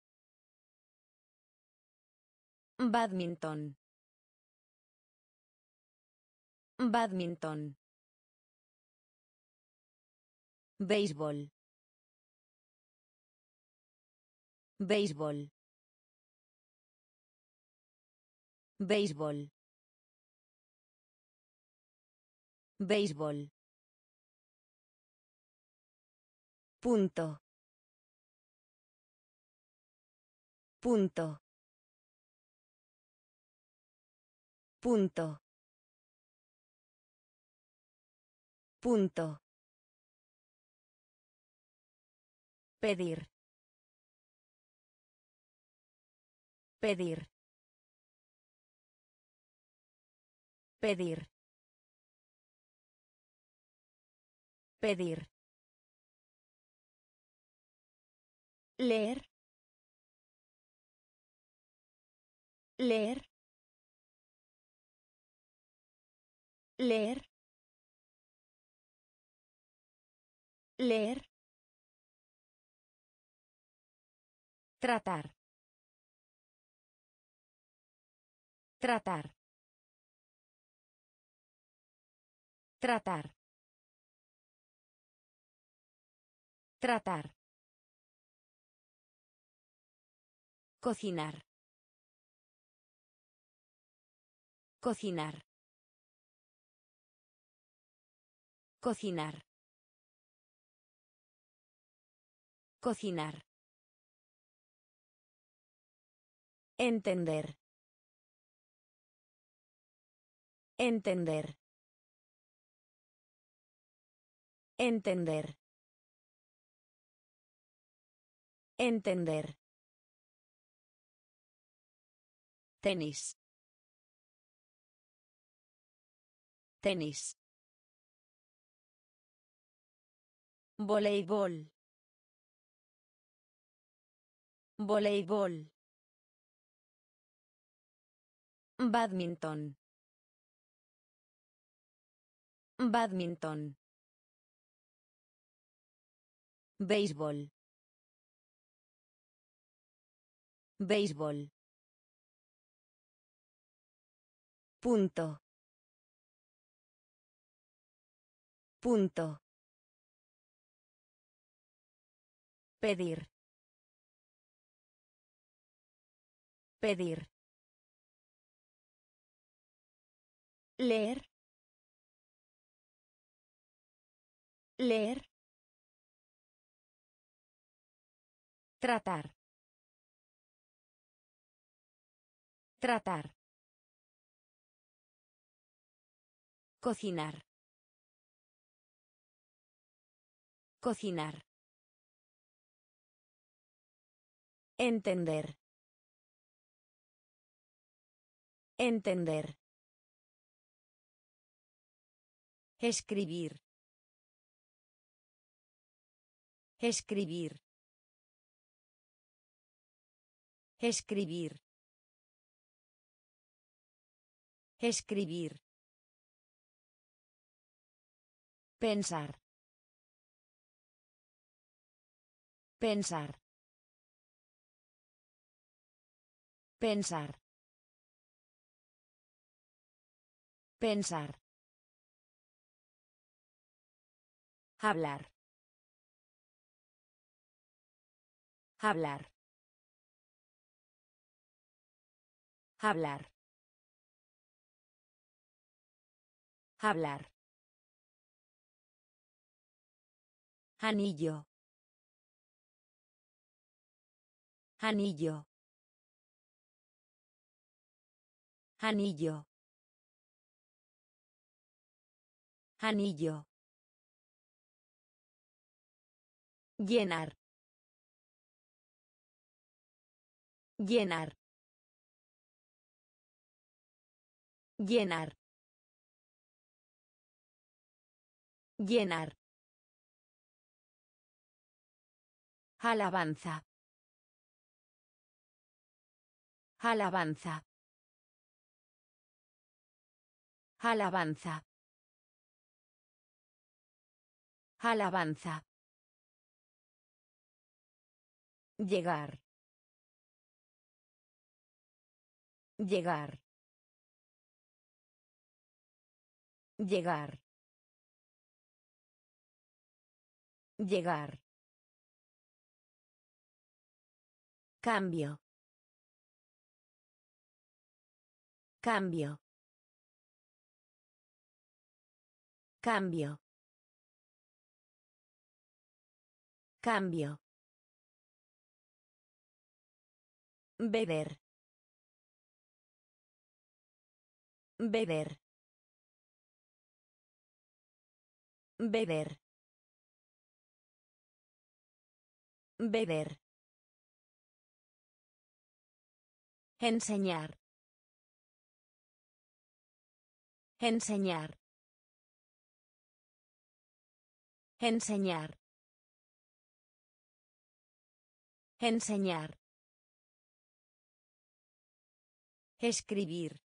Badminton. Badminton. Béisbol. Béisbol. Béisbol. Béisbol. Punto. Punto. Punto. Punto. Pedir. Pedir. Pedir. Pedir. Leer. Leer. Leer. Leer. Tratar. Tratar. Tratar. Tratar. Cocinar. Cocinar. Cocinar. Cocinar. Entender. Entender. Entender. Entender. Tenis. Tenis. Voleibol. Voleibol. Badminton. Badminton. Béisbol. Béisbol. Punto. Punto. Pedir. Pedir. Leer. Leer. Tratar. Tratar. Cocinar. Cocinar. Entender. Entender. Escribir. Escribir. Escribir. Escribir. Pensar. Pensar. Pensar. Pensar. Hablar. Hablar. Hablar. Hablar. Anillo. Anillo. Anillo. Anillo. Llenar. Llenar. Llenar. Llenar. Alabanza. Alabanza. Alabanza. Alabanza. Llegar. Llegar. Llegar. Llegar. Cambio. Cambio. Cambio. Cambio. Beber. Beber. Beber. Beber. Enseñar. Enseñar. Enseñar. Enseñar. Escribir.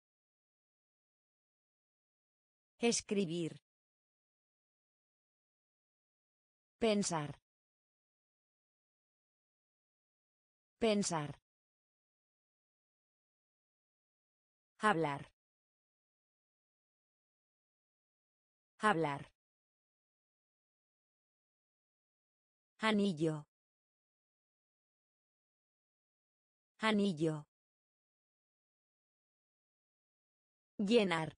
Escribir. Pensar. Pensar. Hablar. Hablar. Anillo. Anillo. Llenar.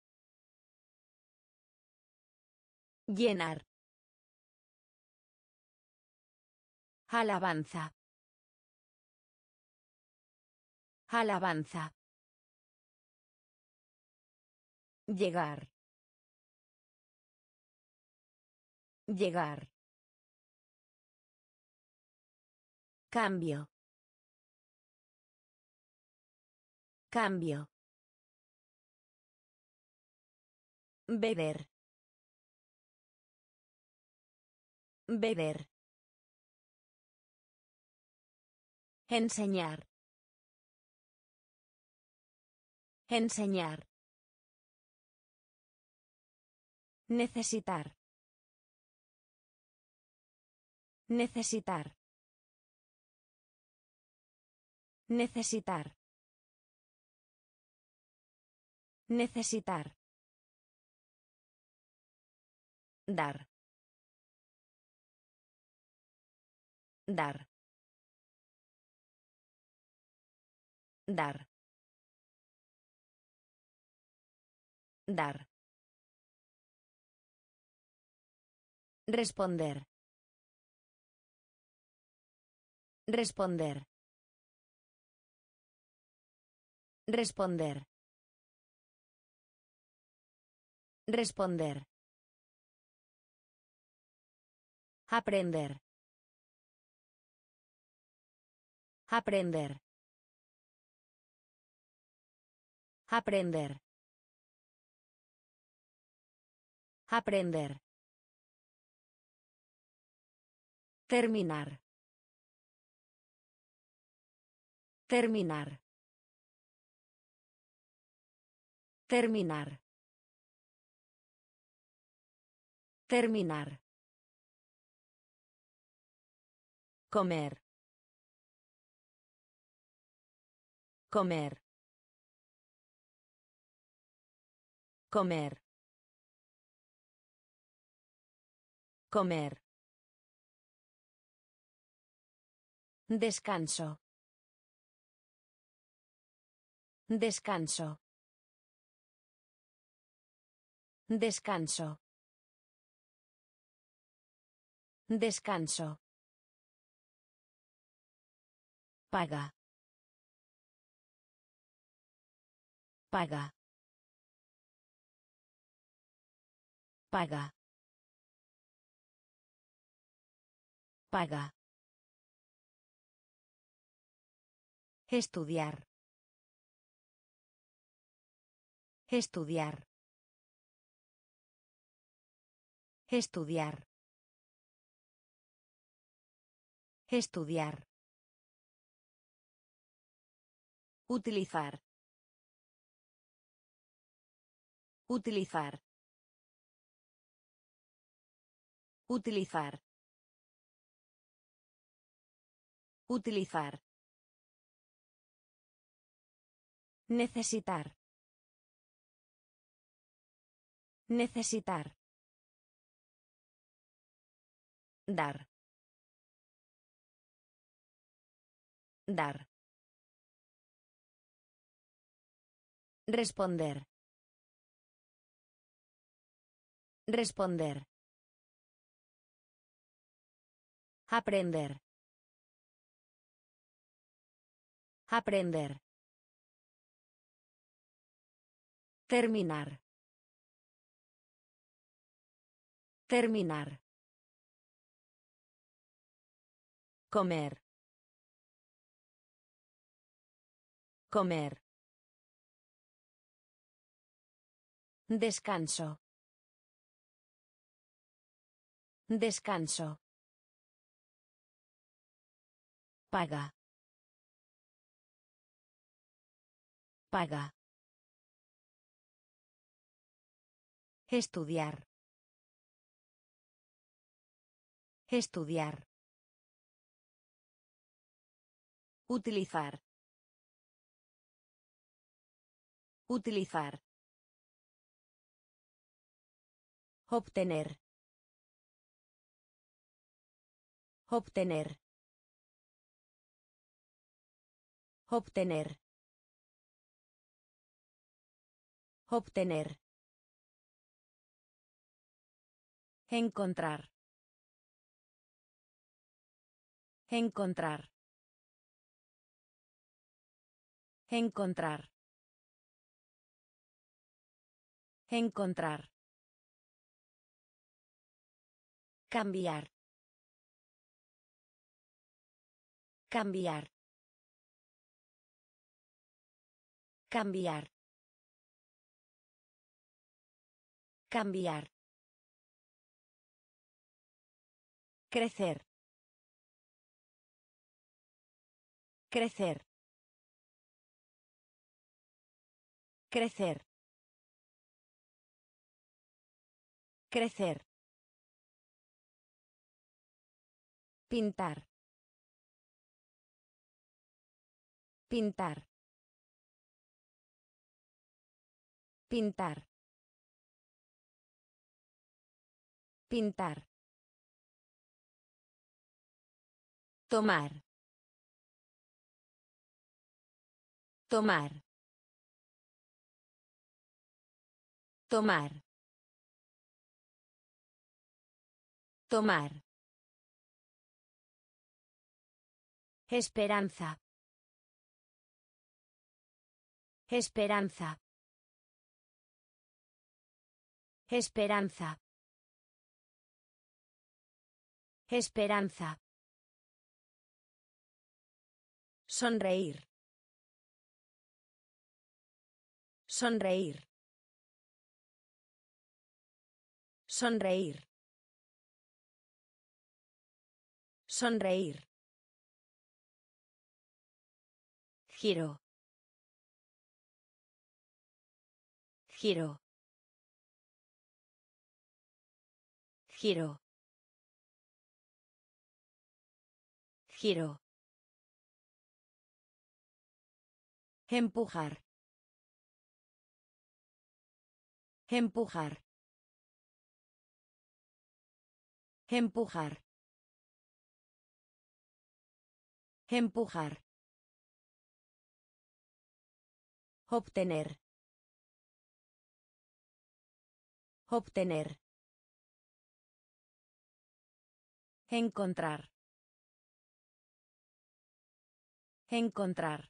Llenar. Alabanza. Alabanza. Llegar. Llegar. Cambio. Cambio. Beber. Beber. Enseñar. Enseñar. Necesitar. Necesitar. Necesitar. Necesitar. Dar. Dar. Dar. Dar. Responder. Responder. Responder. Responder. Aprender. Aprender. Aprender. Aprender. Terminar. Terminar. Terminar. Terminar. Comer. Comer. Comer. Comer. Descanso. Descanso. Descanso. Descanso. Paga. Paga. Paga. Paga. Estudiar. Estudiar. Estudiar. Estudiar. Utilizar. Utilizar. Utilizar. Utilizar. Necesitar. Necesitar. Dar. Dar. Responder. Responder. Aprender. Aprender. Terminar. Terminar. Comer. Comer. Descanso. Descanso. Paga. Paga. Estudiar. Estudiar. Utilizar. Utilizar. Obtener. Obtener. Obtener. Obtener. Encontrar. Encontrar. Encontrar. Encontrar. Cambiar. Cambiar. Cambiar. Cambiar. Crecer. Crecer. Crecer. Crecer. Pintar. Pintar. Pintar. Pintar. Tomar. Tomar. Tomar. Tomar. Esperanza. Esperanza. Esperanza. Esperanza. Sonreír. Sonreír. Sonreír. Sonreír. Giro. Giro. Giro. Giro. Empujar. Empujar. Empujar. Empujar. Obtener. Obtener. Encontrar. Encontrar.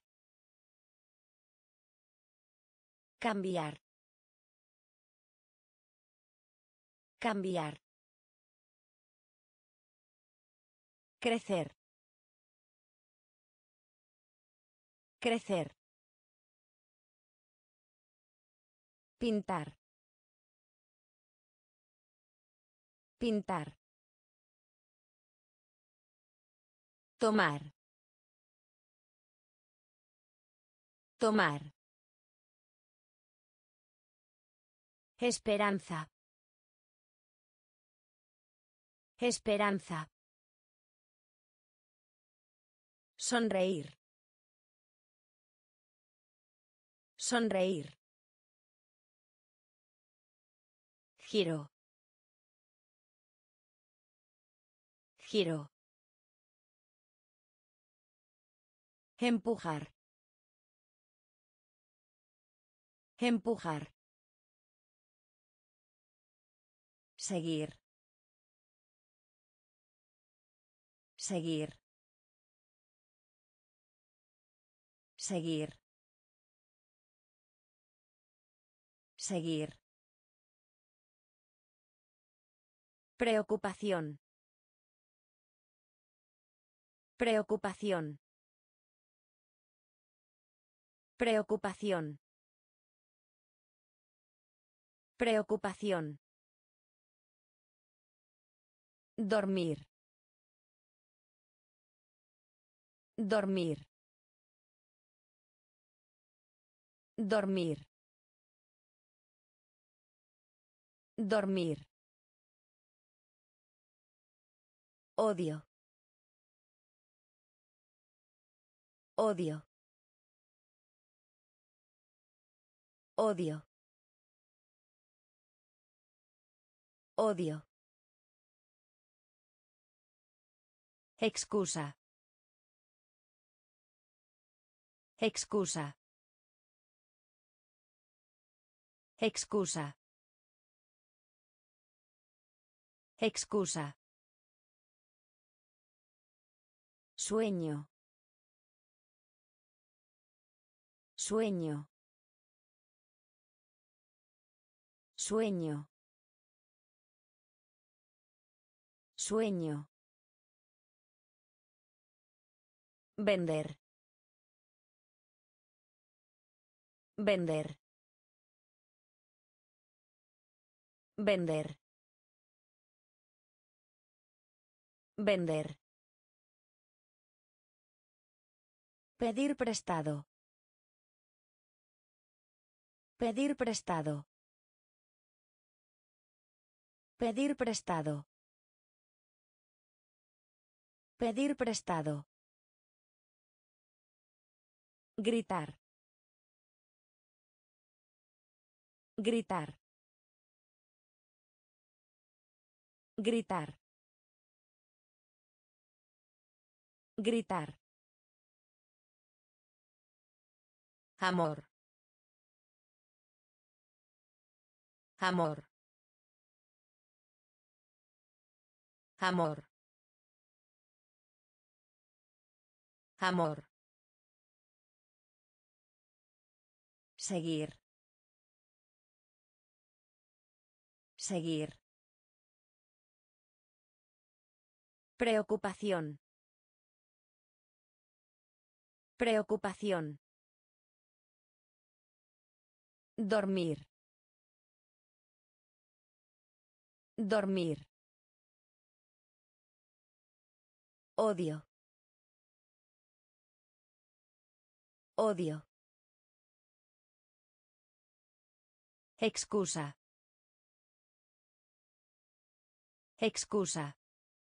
Cambiar. Cambiar. Crecer. Crecer. Pintar. Pintar. Tomar. Tomar. Esperanza. Esperanza. Sonreír. Sonreír. Giro. Giro. Empujar. Empujar. Seguir. Seguir. Seguir. Seguir. Preocupación. Preocupación. Preocupación. Preocupación. Dormir. Dormir. Dormir. Dormir. Odio. Odio. Odio. Odio. Excusa. Excusa. Excusa. Excusa. Sueño. Sueño. Sueño. Sueño. Vender. Vender. Vender. Vender. Pedir prestado. Pedir prestado. Pedir prestado. Pedir prestado. Gritar. Gritar. Gritar. Gritar. Amor. Amor. Amor. Amor. Seguir. Seguir. Preocupación. Preocupación. Dormir. Dormir. Odio. Odio. Excusa. Excusa.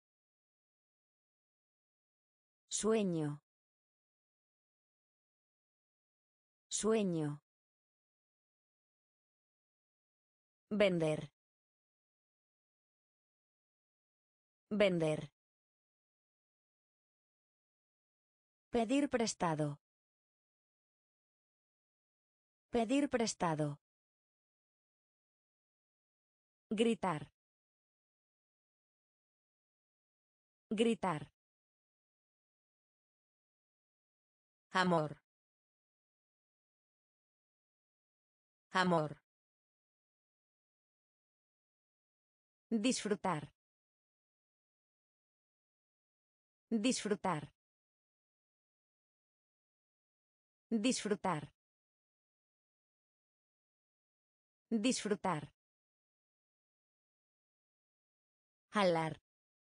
Sueño. Sueño. Vender. Vender. Pedir prestado. Pedir prestado. Gritar. Gritar. Amor. Amor. Disfrutar. Disfrutar. Disfrutar. Disfrutar. Jalar.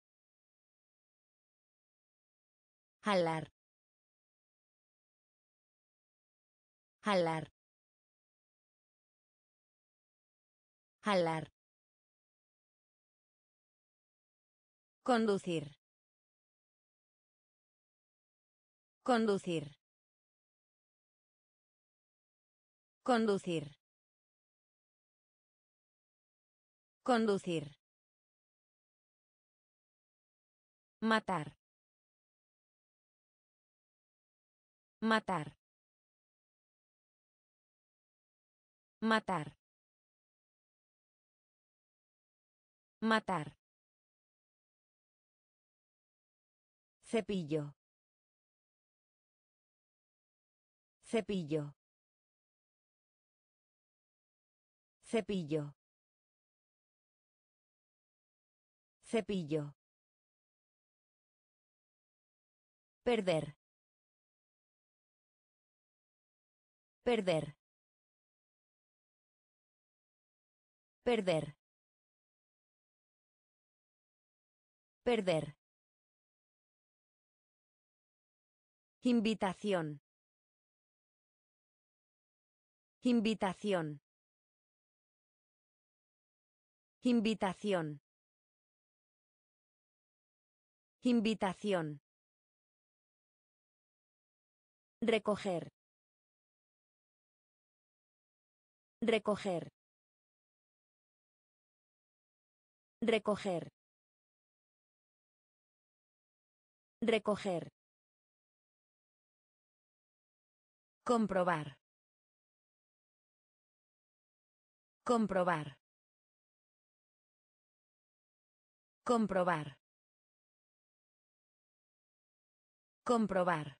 Jalar. Jalar. Jalar. Conducir. Conducir. Conducir. Conducir. Matar. Matar. Matar. Matar. Cepillo. Cepillo. Cepillo. Cepillo. Perder. Perder. Perder. Perder. Invitación. Invitación. Invitación. Invitación. Recoger. Recoger. Recoger. Recoger. Comprobar. Comprobar. Comprobar. Comprobar.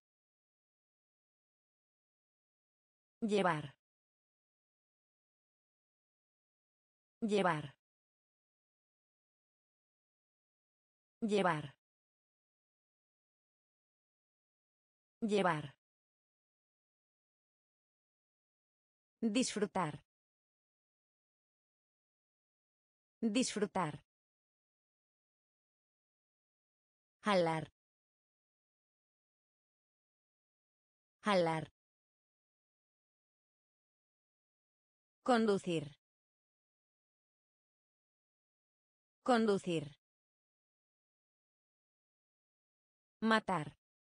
Llevar. Llevar. Llevar. Llevar. Disfrutar. Disfrutar. Jalar. Jalar. Conducir. Conducir. Matar.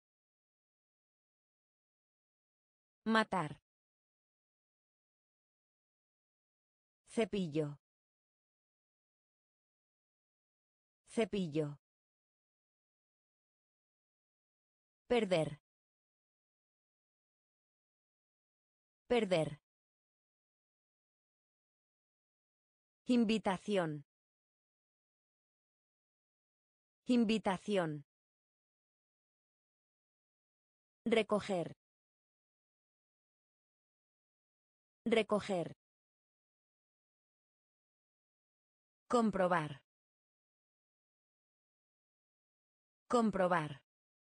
Matar. Cepillo. Cepillo. Perder. Perder. Invitación. Invitación. Recoger. Recoger. Comprobar. Comprobar.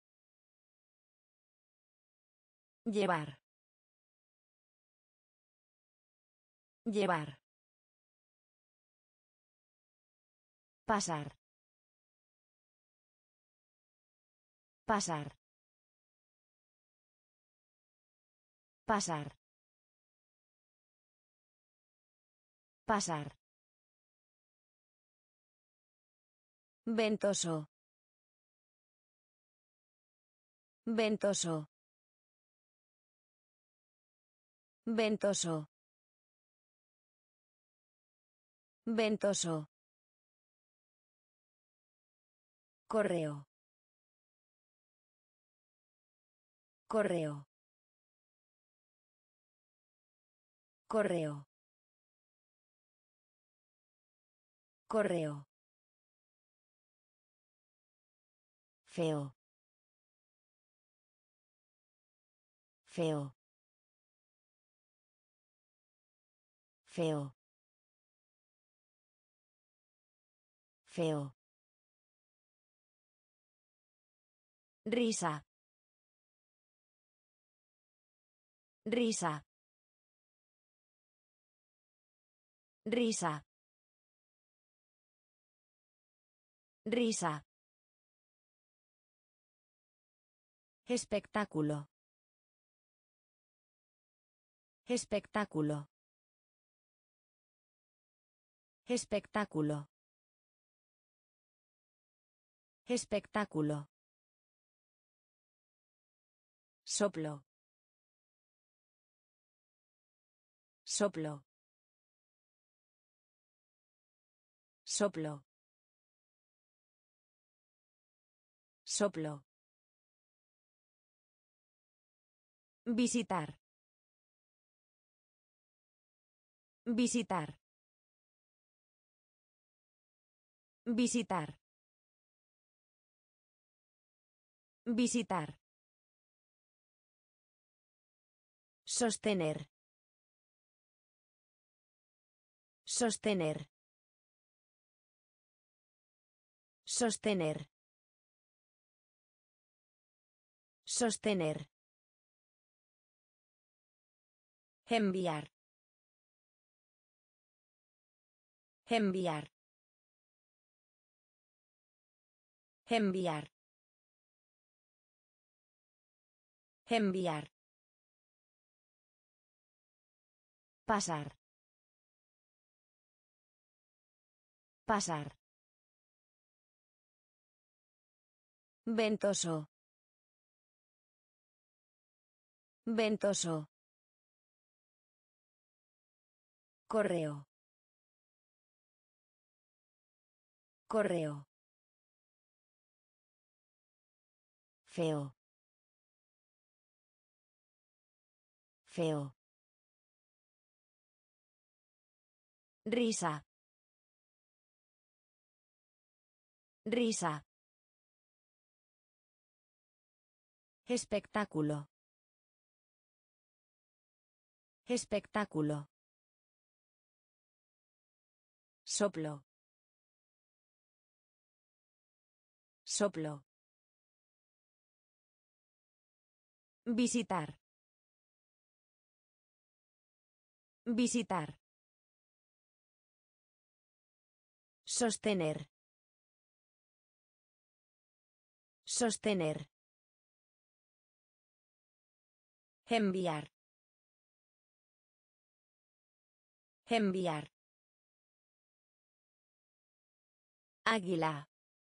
Llevar. Llevar. Pasar. Pasar. Pasar. Pasar. Ventoso. Ventoso. Ventoso. Ventoso. Correo. Correo. Correo. Correo. Feo. Feo. Feo. Feo. Risa. Risa. Risa. Risa. Espectáculo. Espectáculo. Espectáculo. Espectáculo. Soplo. Soplo. Soplo. Soplo. Visitar. Visitar. Visitar. Visitar. Sostener. Sostener. Sostener. Sostener. Enviar. Enviar. Enviar. Enviar. Pasar. Pasar. Ventoso. Ventoso. Correo. Correo. Feo. Feo. Risa. Risa. Espectáculo. Espectáculo. Soplo. Soplo. Visitar. Visitar. Sostener. Sostener. Enviar. Enviar. Águila.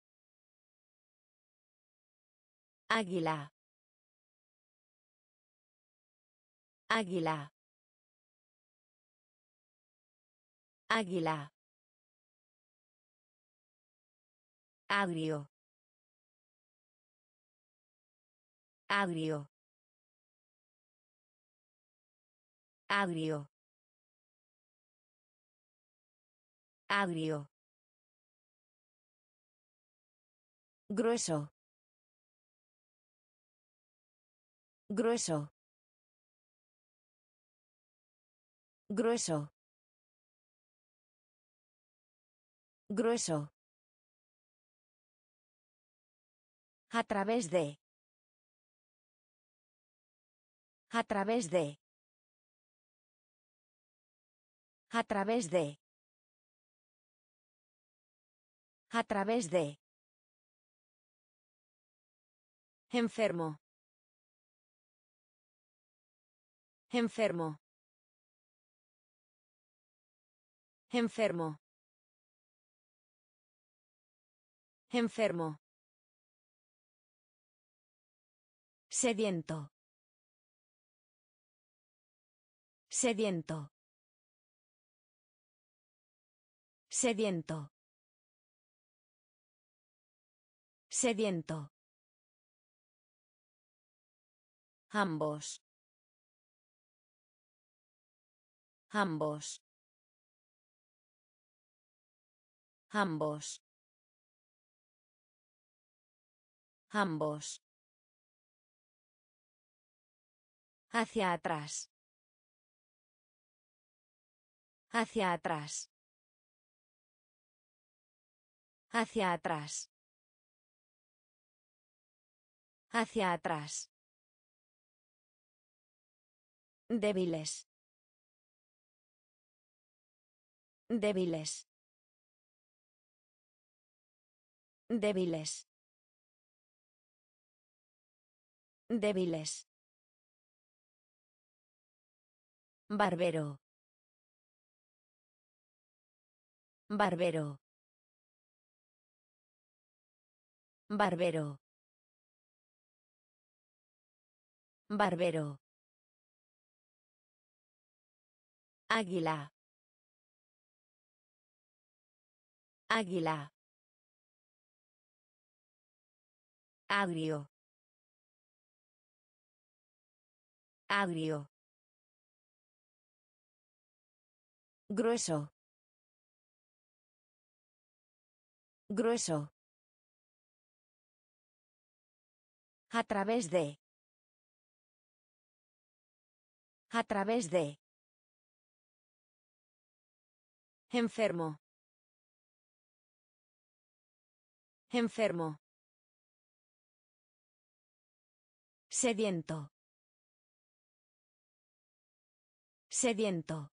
Águila. Águila. Águila. Agrio. Agrio. Agrio. Agrio. Grueso. Grueso. Grueso. Grueso. A través de. A través de. A través de. A través de. Enfermo. Enfermo. Enfermo. Enfermo. Sediento. Sediento. Sediento. Sediento. Ambos. Ambos. Ambos. Ambos. Hacia atrás. Hacia atrás. Hacia atrás. Hacia atrás. Débiles. Débiles. Débiles. Débiles. Barbero. Barbero. Barbero. Barbero. Águila. Águila. Agrio. Agrio. Grueso. Grueso. A través de. A través de. Enfermo. Enfermo. Sediento. Sediento.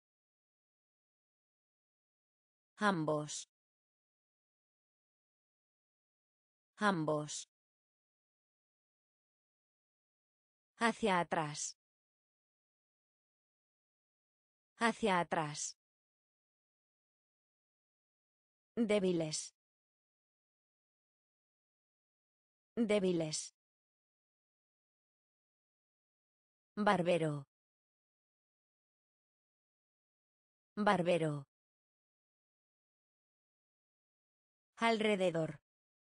Ambos. Ambos. Hacia atrás. Hacia atrás. Débiles. Débiles. Barbero. Barbero. Alrededor.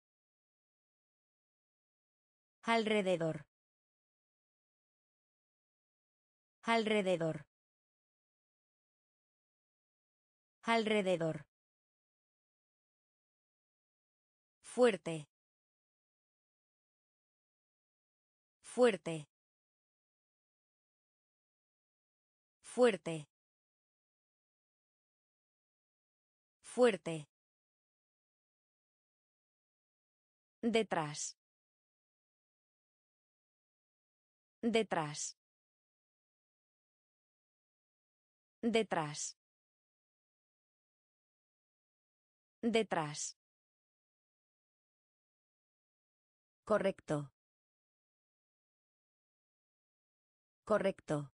Alrededor. Alrededor. Alrededor. Fuerte. Fuerte. Fuerte. Fuerte. Detrás. Detrás. Detrás. Detrás. Correcto. Correcto.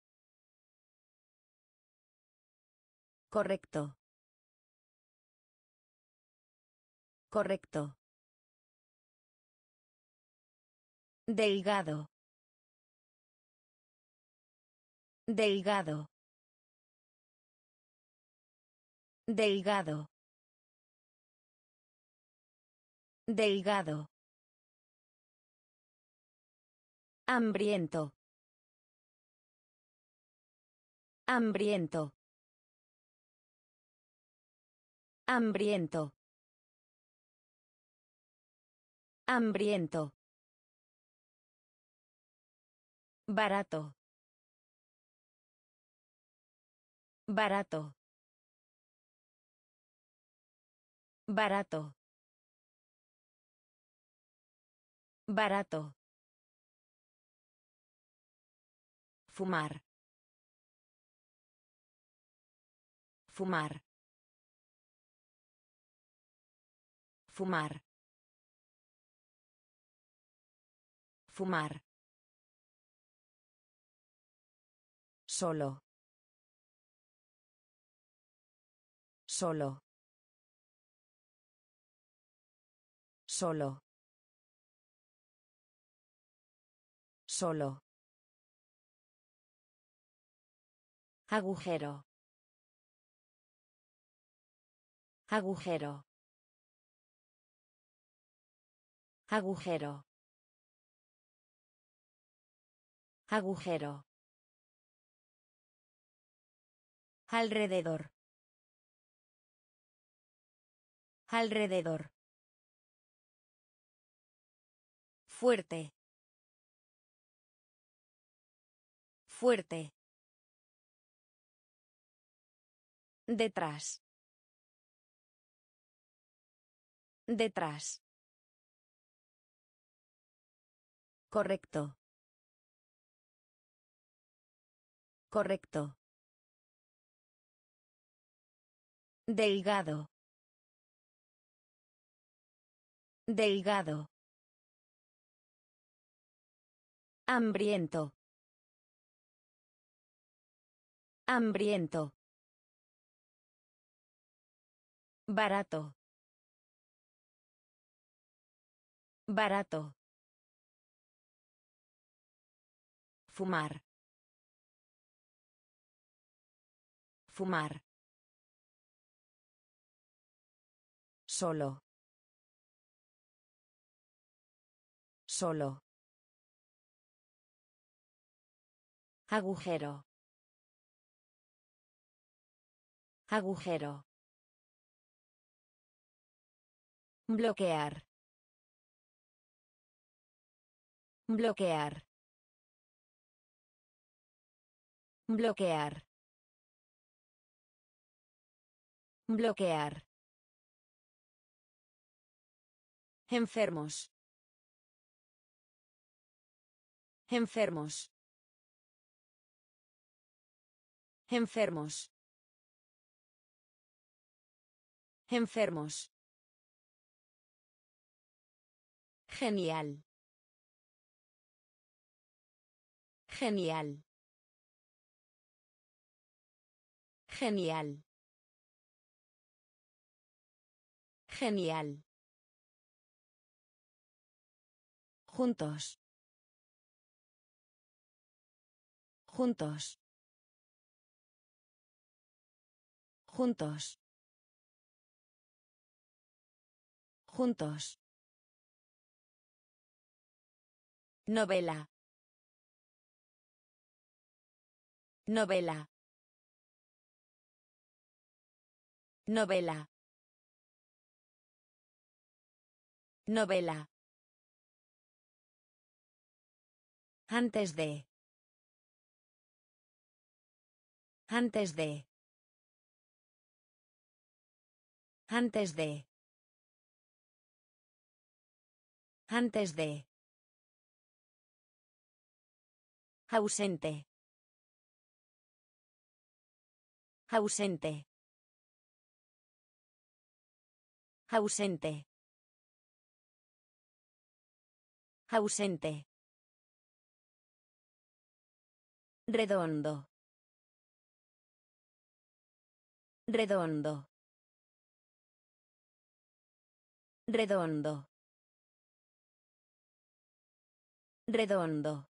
Correcto. Correcto. Delgado. Delgado. Delgado. Delgado. Hambriento. Hambriento. Hambriento. Hambriento. Barato. Barato. Barato. Barato. Fumar. Fumar. Fumar. Fumar. Solo. Solo. Solo. Solo. Agujero. Agujero. Agujero. Agujero. Alrededor. Alrededor. Fuerte. Fuerte. Detrás. Detrás. Correcto. Correcto. Delgado. Delgado. Hambriento. Hambriento. Barato. Barato. Fumar. Fumar. Solo. Solo. Agujero. Agujero. Bloquear. Bloquear. Bloquear. Bloquear. Enfermos. Enfermos. Enfermos. Enfermos. Genial. Genial. Genial. Genial. Juntos. Juntos. Juntos. Juntos. Novela. Novela. Novela. Novela. Antes de. Antes de. Antes de. Antes de. Ausente. Ausente. Ausente. Ausente. Redondo. Redondo. Redondo. Redondo.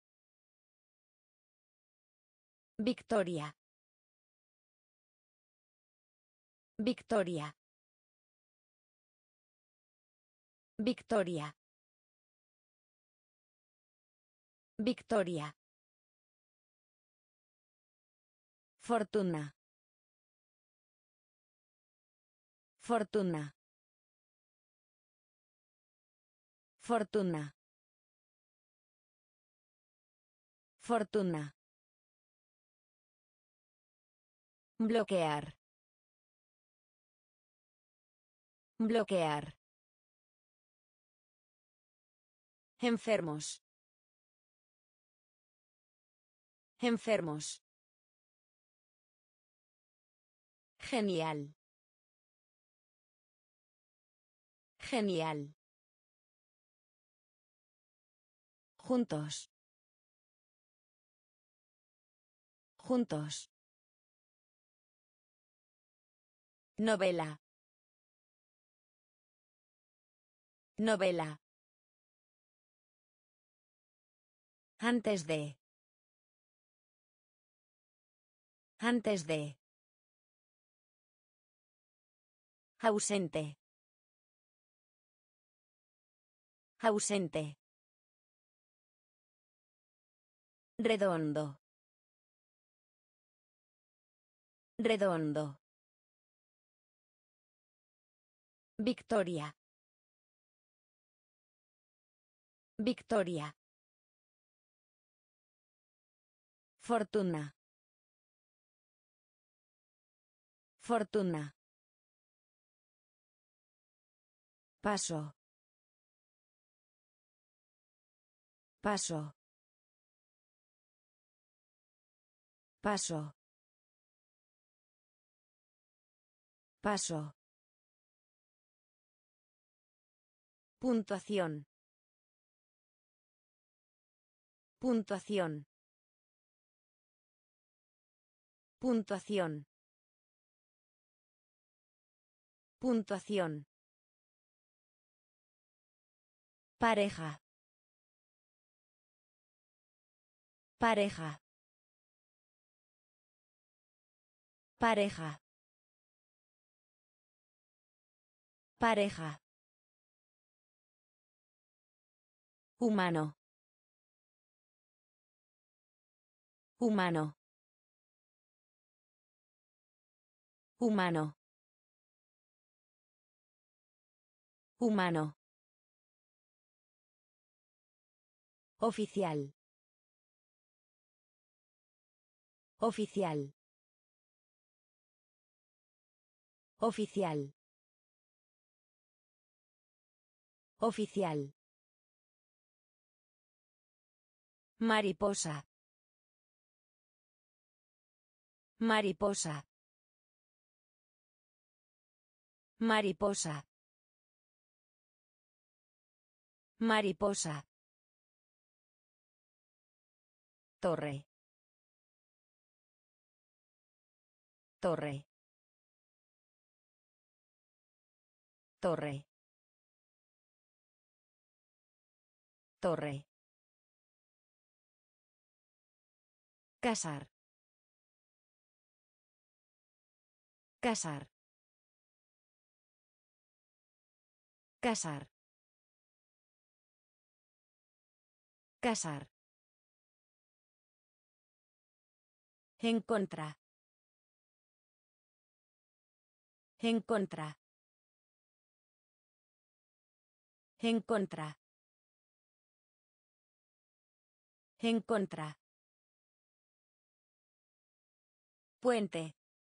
Victoria. Victoria. Victoria. Victoria. Fortuna. Fortuna. Fortuna. Fortuna. Bloquear. Bloquear. Enfermos. Enfermos. Genial. Genial. Juntos. Juntos. Novela. Novela. Antes de. Antes de. Ausente. Ausente. Redondo. Redondo. Victoria. Victoria. Fortuna. Fortuna. Paso. Paso. Paso. Paso. Puntuación. Puntuación. Puntuación. Puntuación. Pareja. Pareja. Pareja. Pareja. Humano. Humano. Humano. Humano. Oficial. Oficial. Oficial. Oficial. Mariposa. Mariposa. Mariposa. Mariposa. Torre. Torre. Torre. Torre. Casar. Casar. Casar. Casar. En contra. En contra. En contra. En contra. Puente.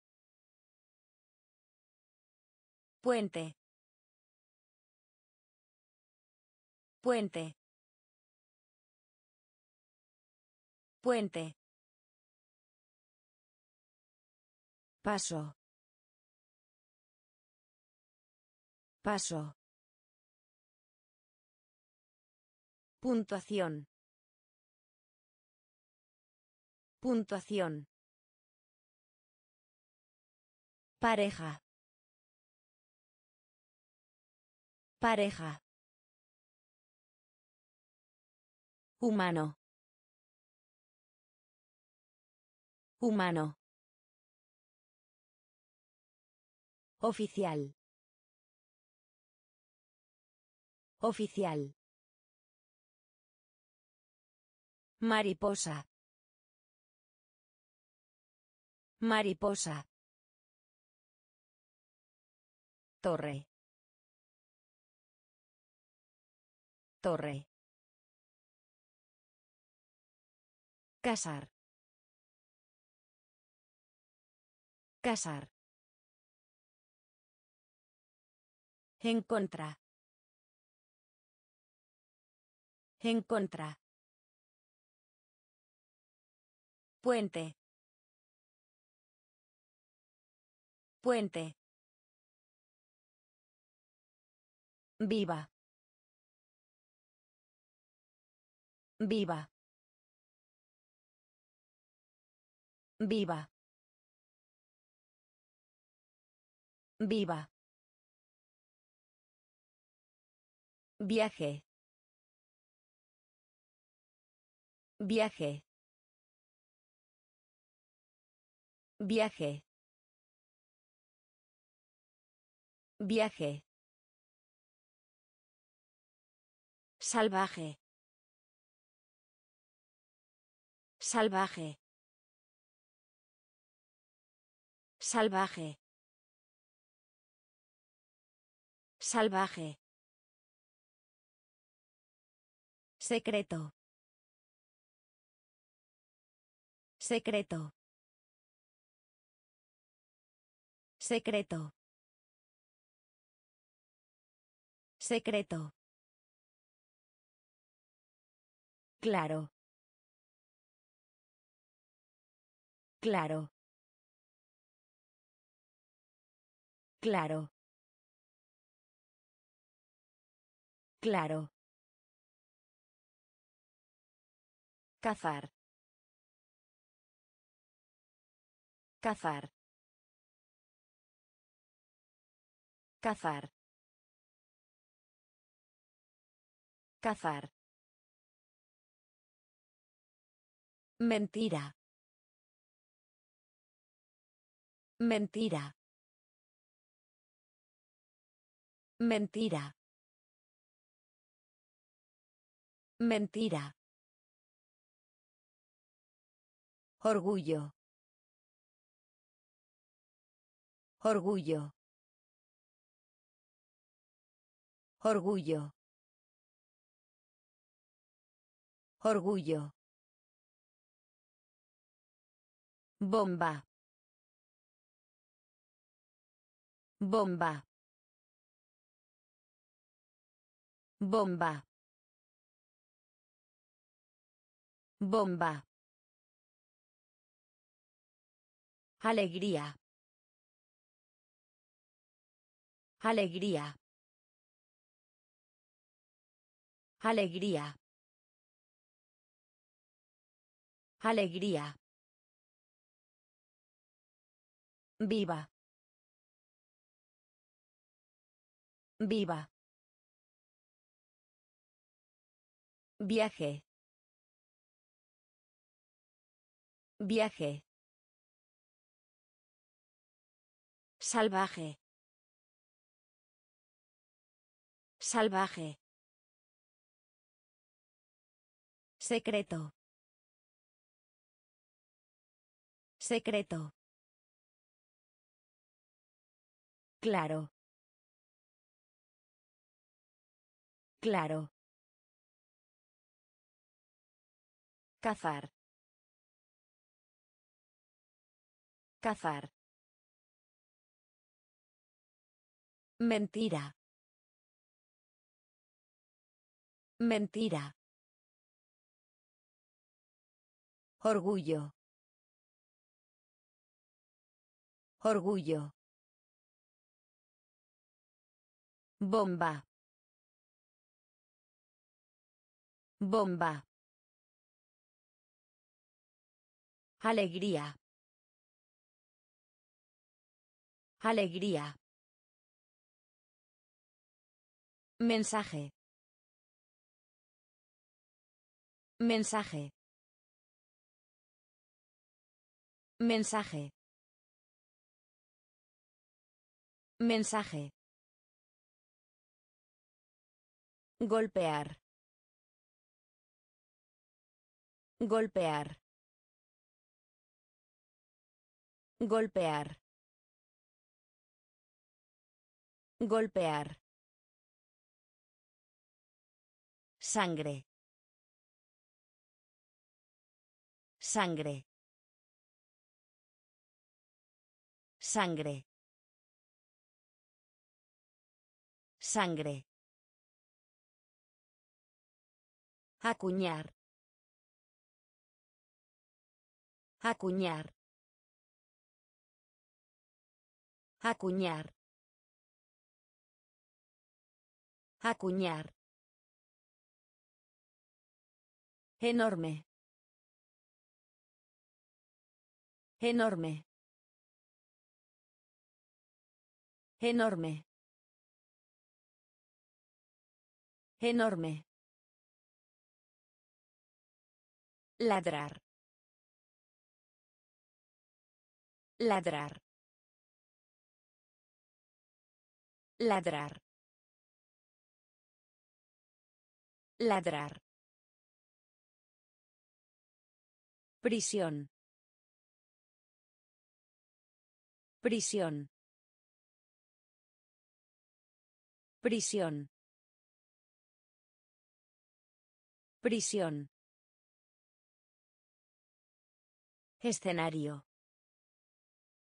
Puente. Puente. Puente. Paso. Paso. Puntuación. Puntuación. Pareja. Pareja. Humano. Humano. Oficial. Oficial. Mariposa. Mariposa. Torre. Torre. Casar. Casar. En contra. En contra. Puente. Puente. Viva. Viva. Viva. Viva. Viaje. Viaje. Viaje. Viaje. Salvaje. Salvaje. Salvaje. Salvaje. Secreto. Secreto. Secreto. Secreto. Claro. Claro. Claro. Claro. Cazar. Cazar. Cazar. Cazar. Mentira. Mentira. Mentira. Mentira. Orgullo. Orgullo. Orgullo. Orgullo. Bomba. Bomba. Bomba. Bomba. Alegría. Alegría. Alegría. Alegría. Viva. Viva. Viaje. Viaje. Salvaje. Salvaje. Secreto. Secreto. Claro. Claro. Cazar. Cazar. Mentira. Mentira. Orgullo. Orgullo. Bomba. Bomba. Alegría. Alegría. Mensaje. Mensaje. Mensaje. Mensaje. Golpear. Golpear. Golpear. Golpear. Sangre. Sangre. Sangre. Sangre. Acuñar. Acuñar. Acuñar. Acuñar. Enorme. Enorme. Enorme. Enorme. Ladrar. Ladrar. Ladrar. Ladrar. Prisión. Prisión. Prisión. Prisión. Escenario.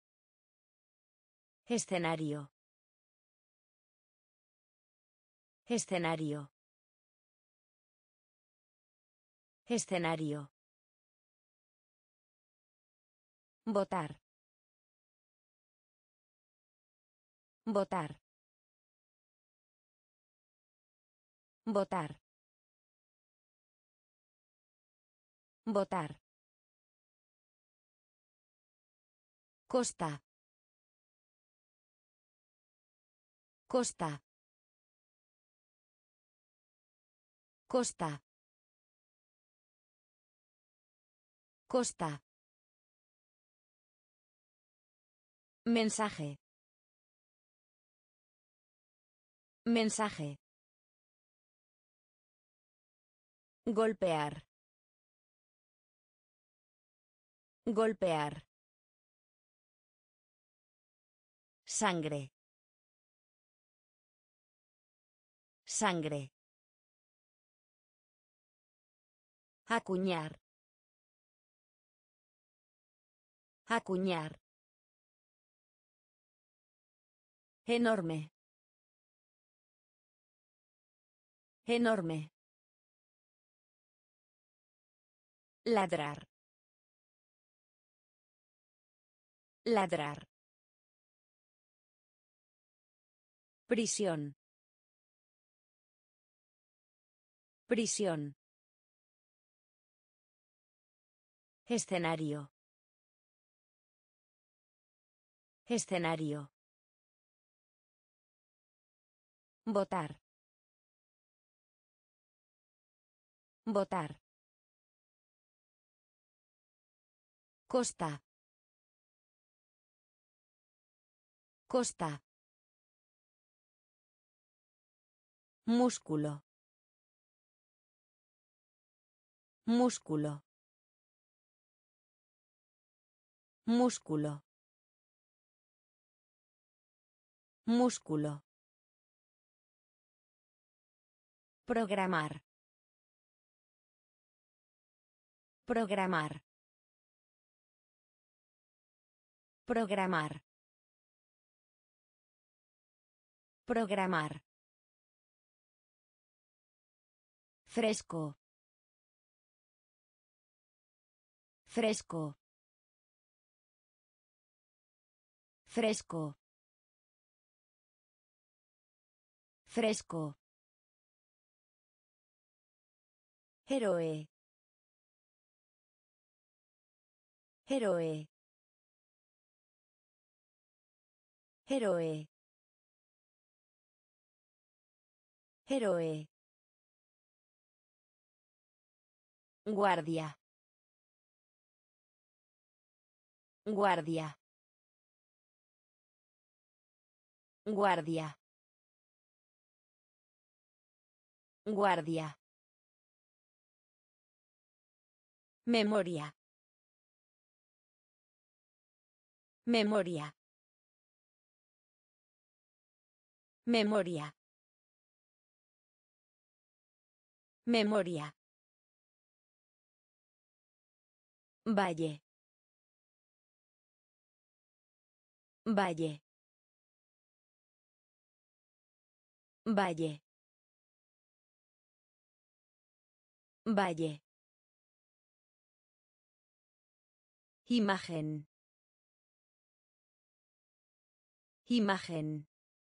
Escenario. Escenario. Escenario. Votar. Votar. Votar. Votar. Costa. Costa. Costa. Costa. Mensaje. Mensaje. Golpear. Golpear. Sangre. Sangre. Acuñar. Acuñar. Enorme. Enorme. Ladrar. Ladrar. Prisión. Prisión. Escenario. Escenario. Votar. Votar. Costa. Costa. Músculo. Músculo. Músculo. Músculo. Programar. Programar. Programar. Programar. Fresco. Fresco. Fresco. Fresco. Héroe. Héroe. Héroe. Héroe. Guardia. Guardia. Guardia. Guardia. Memoria. Memoria. Memoria. Memoria. Valle. Valle. Valle. Valle. Imagen. Imagen.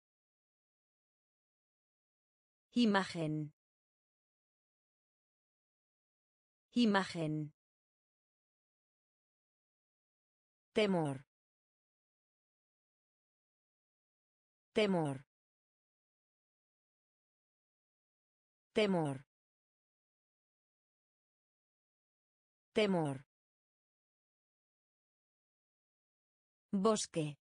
Imagen. Imagen. Temor. Temor. Temor. Temor. Bosque.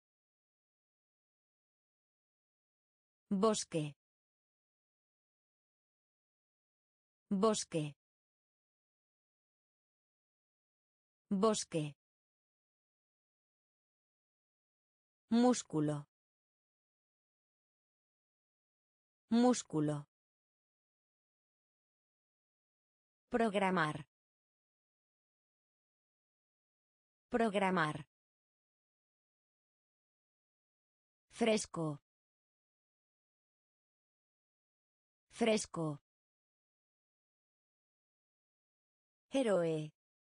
Bosque. Bosque. Bosque. Músculo. Músculo. Programar. Programar. Fresco. Fresco. Héroe.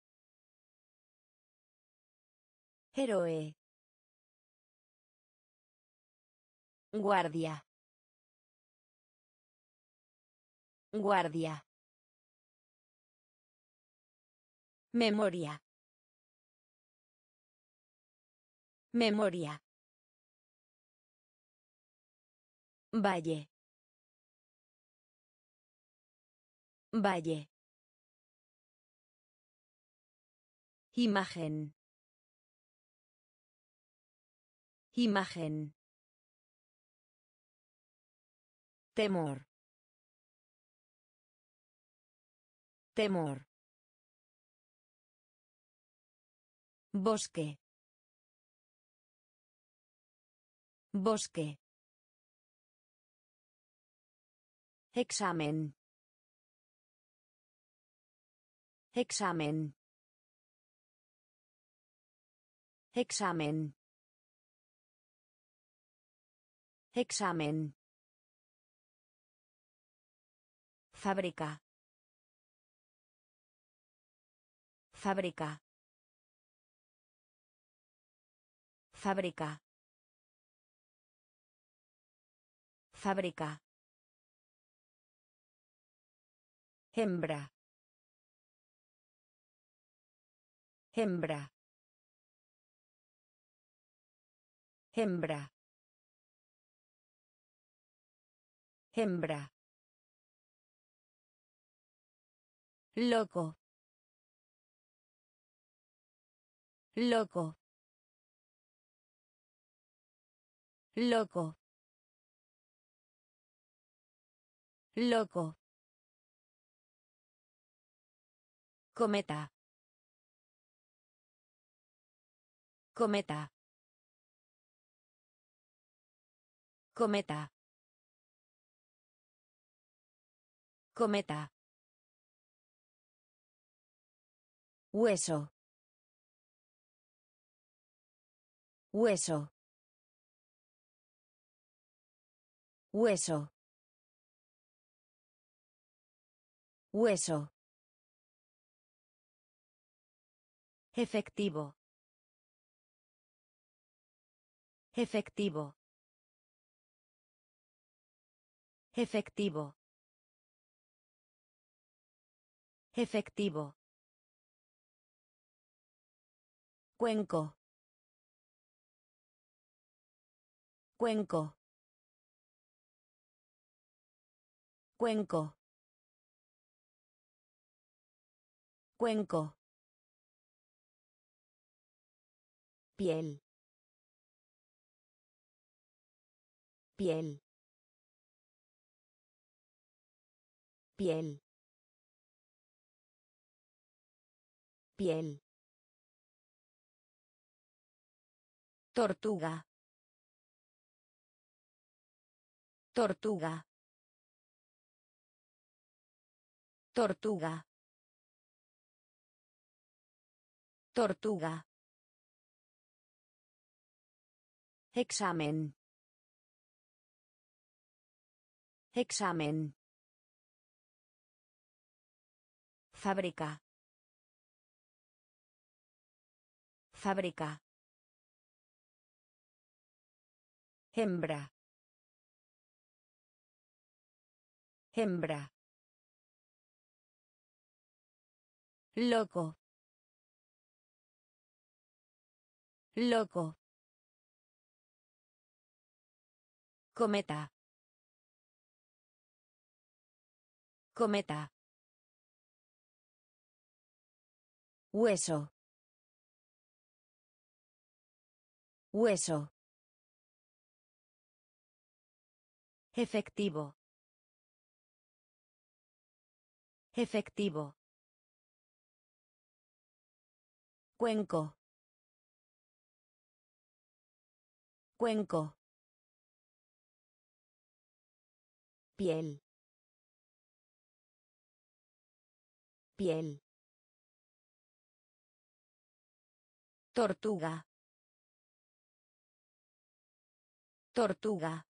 Héroe. Guardia. Guardia. Memoria. Memoria. Valle. Valle. Imagen. Imagen. Temor. Temor. Bosque. Bosque. Examen. Examen. Examen. Examen. Fábrica. Fábrica. Fábrica. Fábrica. Hembra. Hembra. Hembra. Hembra. Loco. Loco. Loco. Loco. Cometa. Cometa. Cometa. Cometa. Hueso. Hueso. Hueso. Hueso. Efectivo. Efectivo. Efectivo. Efectivo. Cuenco. Cuenco. Cuenco. Cuenco. Piel. Piel. Piel. Piel. Tortuga. Tortuga. Tortuga. Tortuga. Examen. Examen. Fábrica. Fábrica. Hembra. Hembra. Loco. Loco. Cometa. Cometa. Hueso. Hueso. Efectivo. Efectivo. Cuenco. Cuenco. Piel. Piel. Tortuga. Tortuga.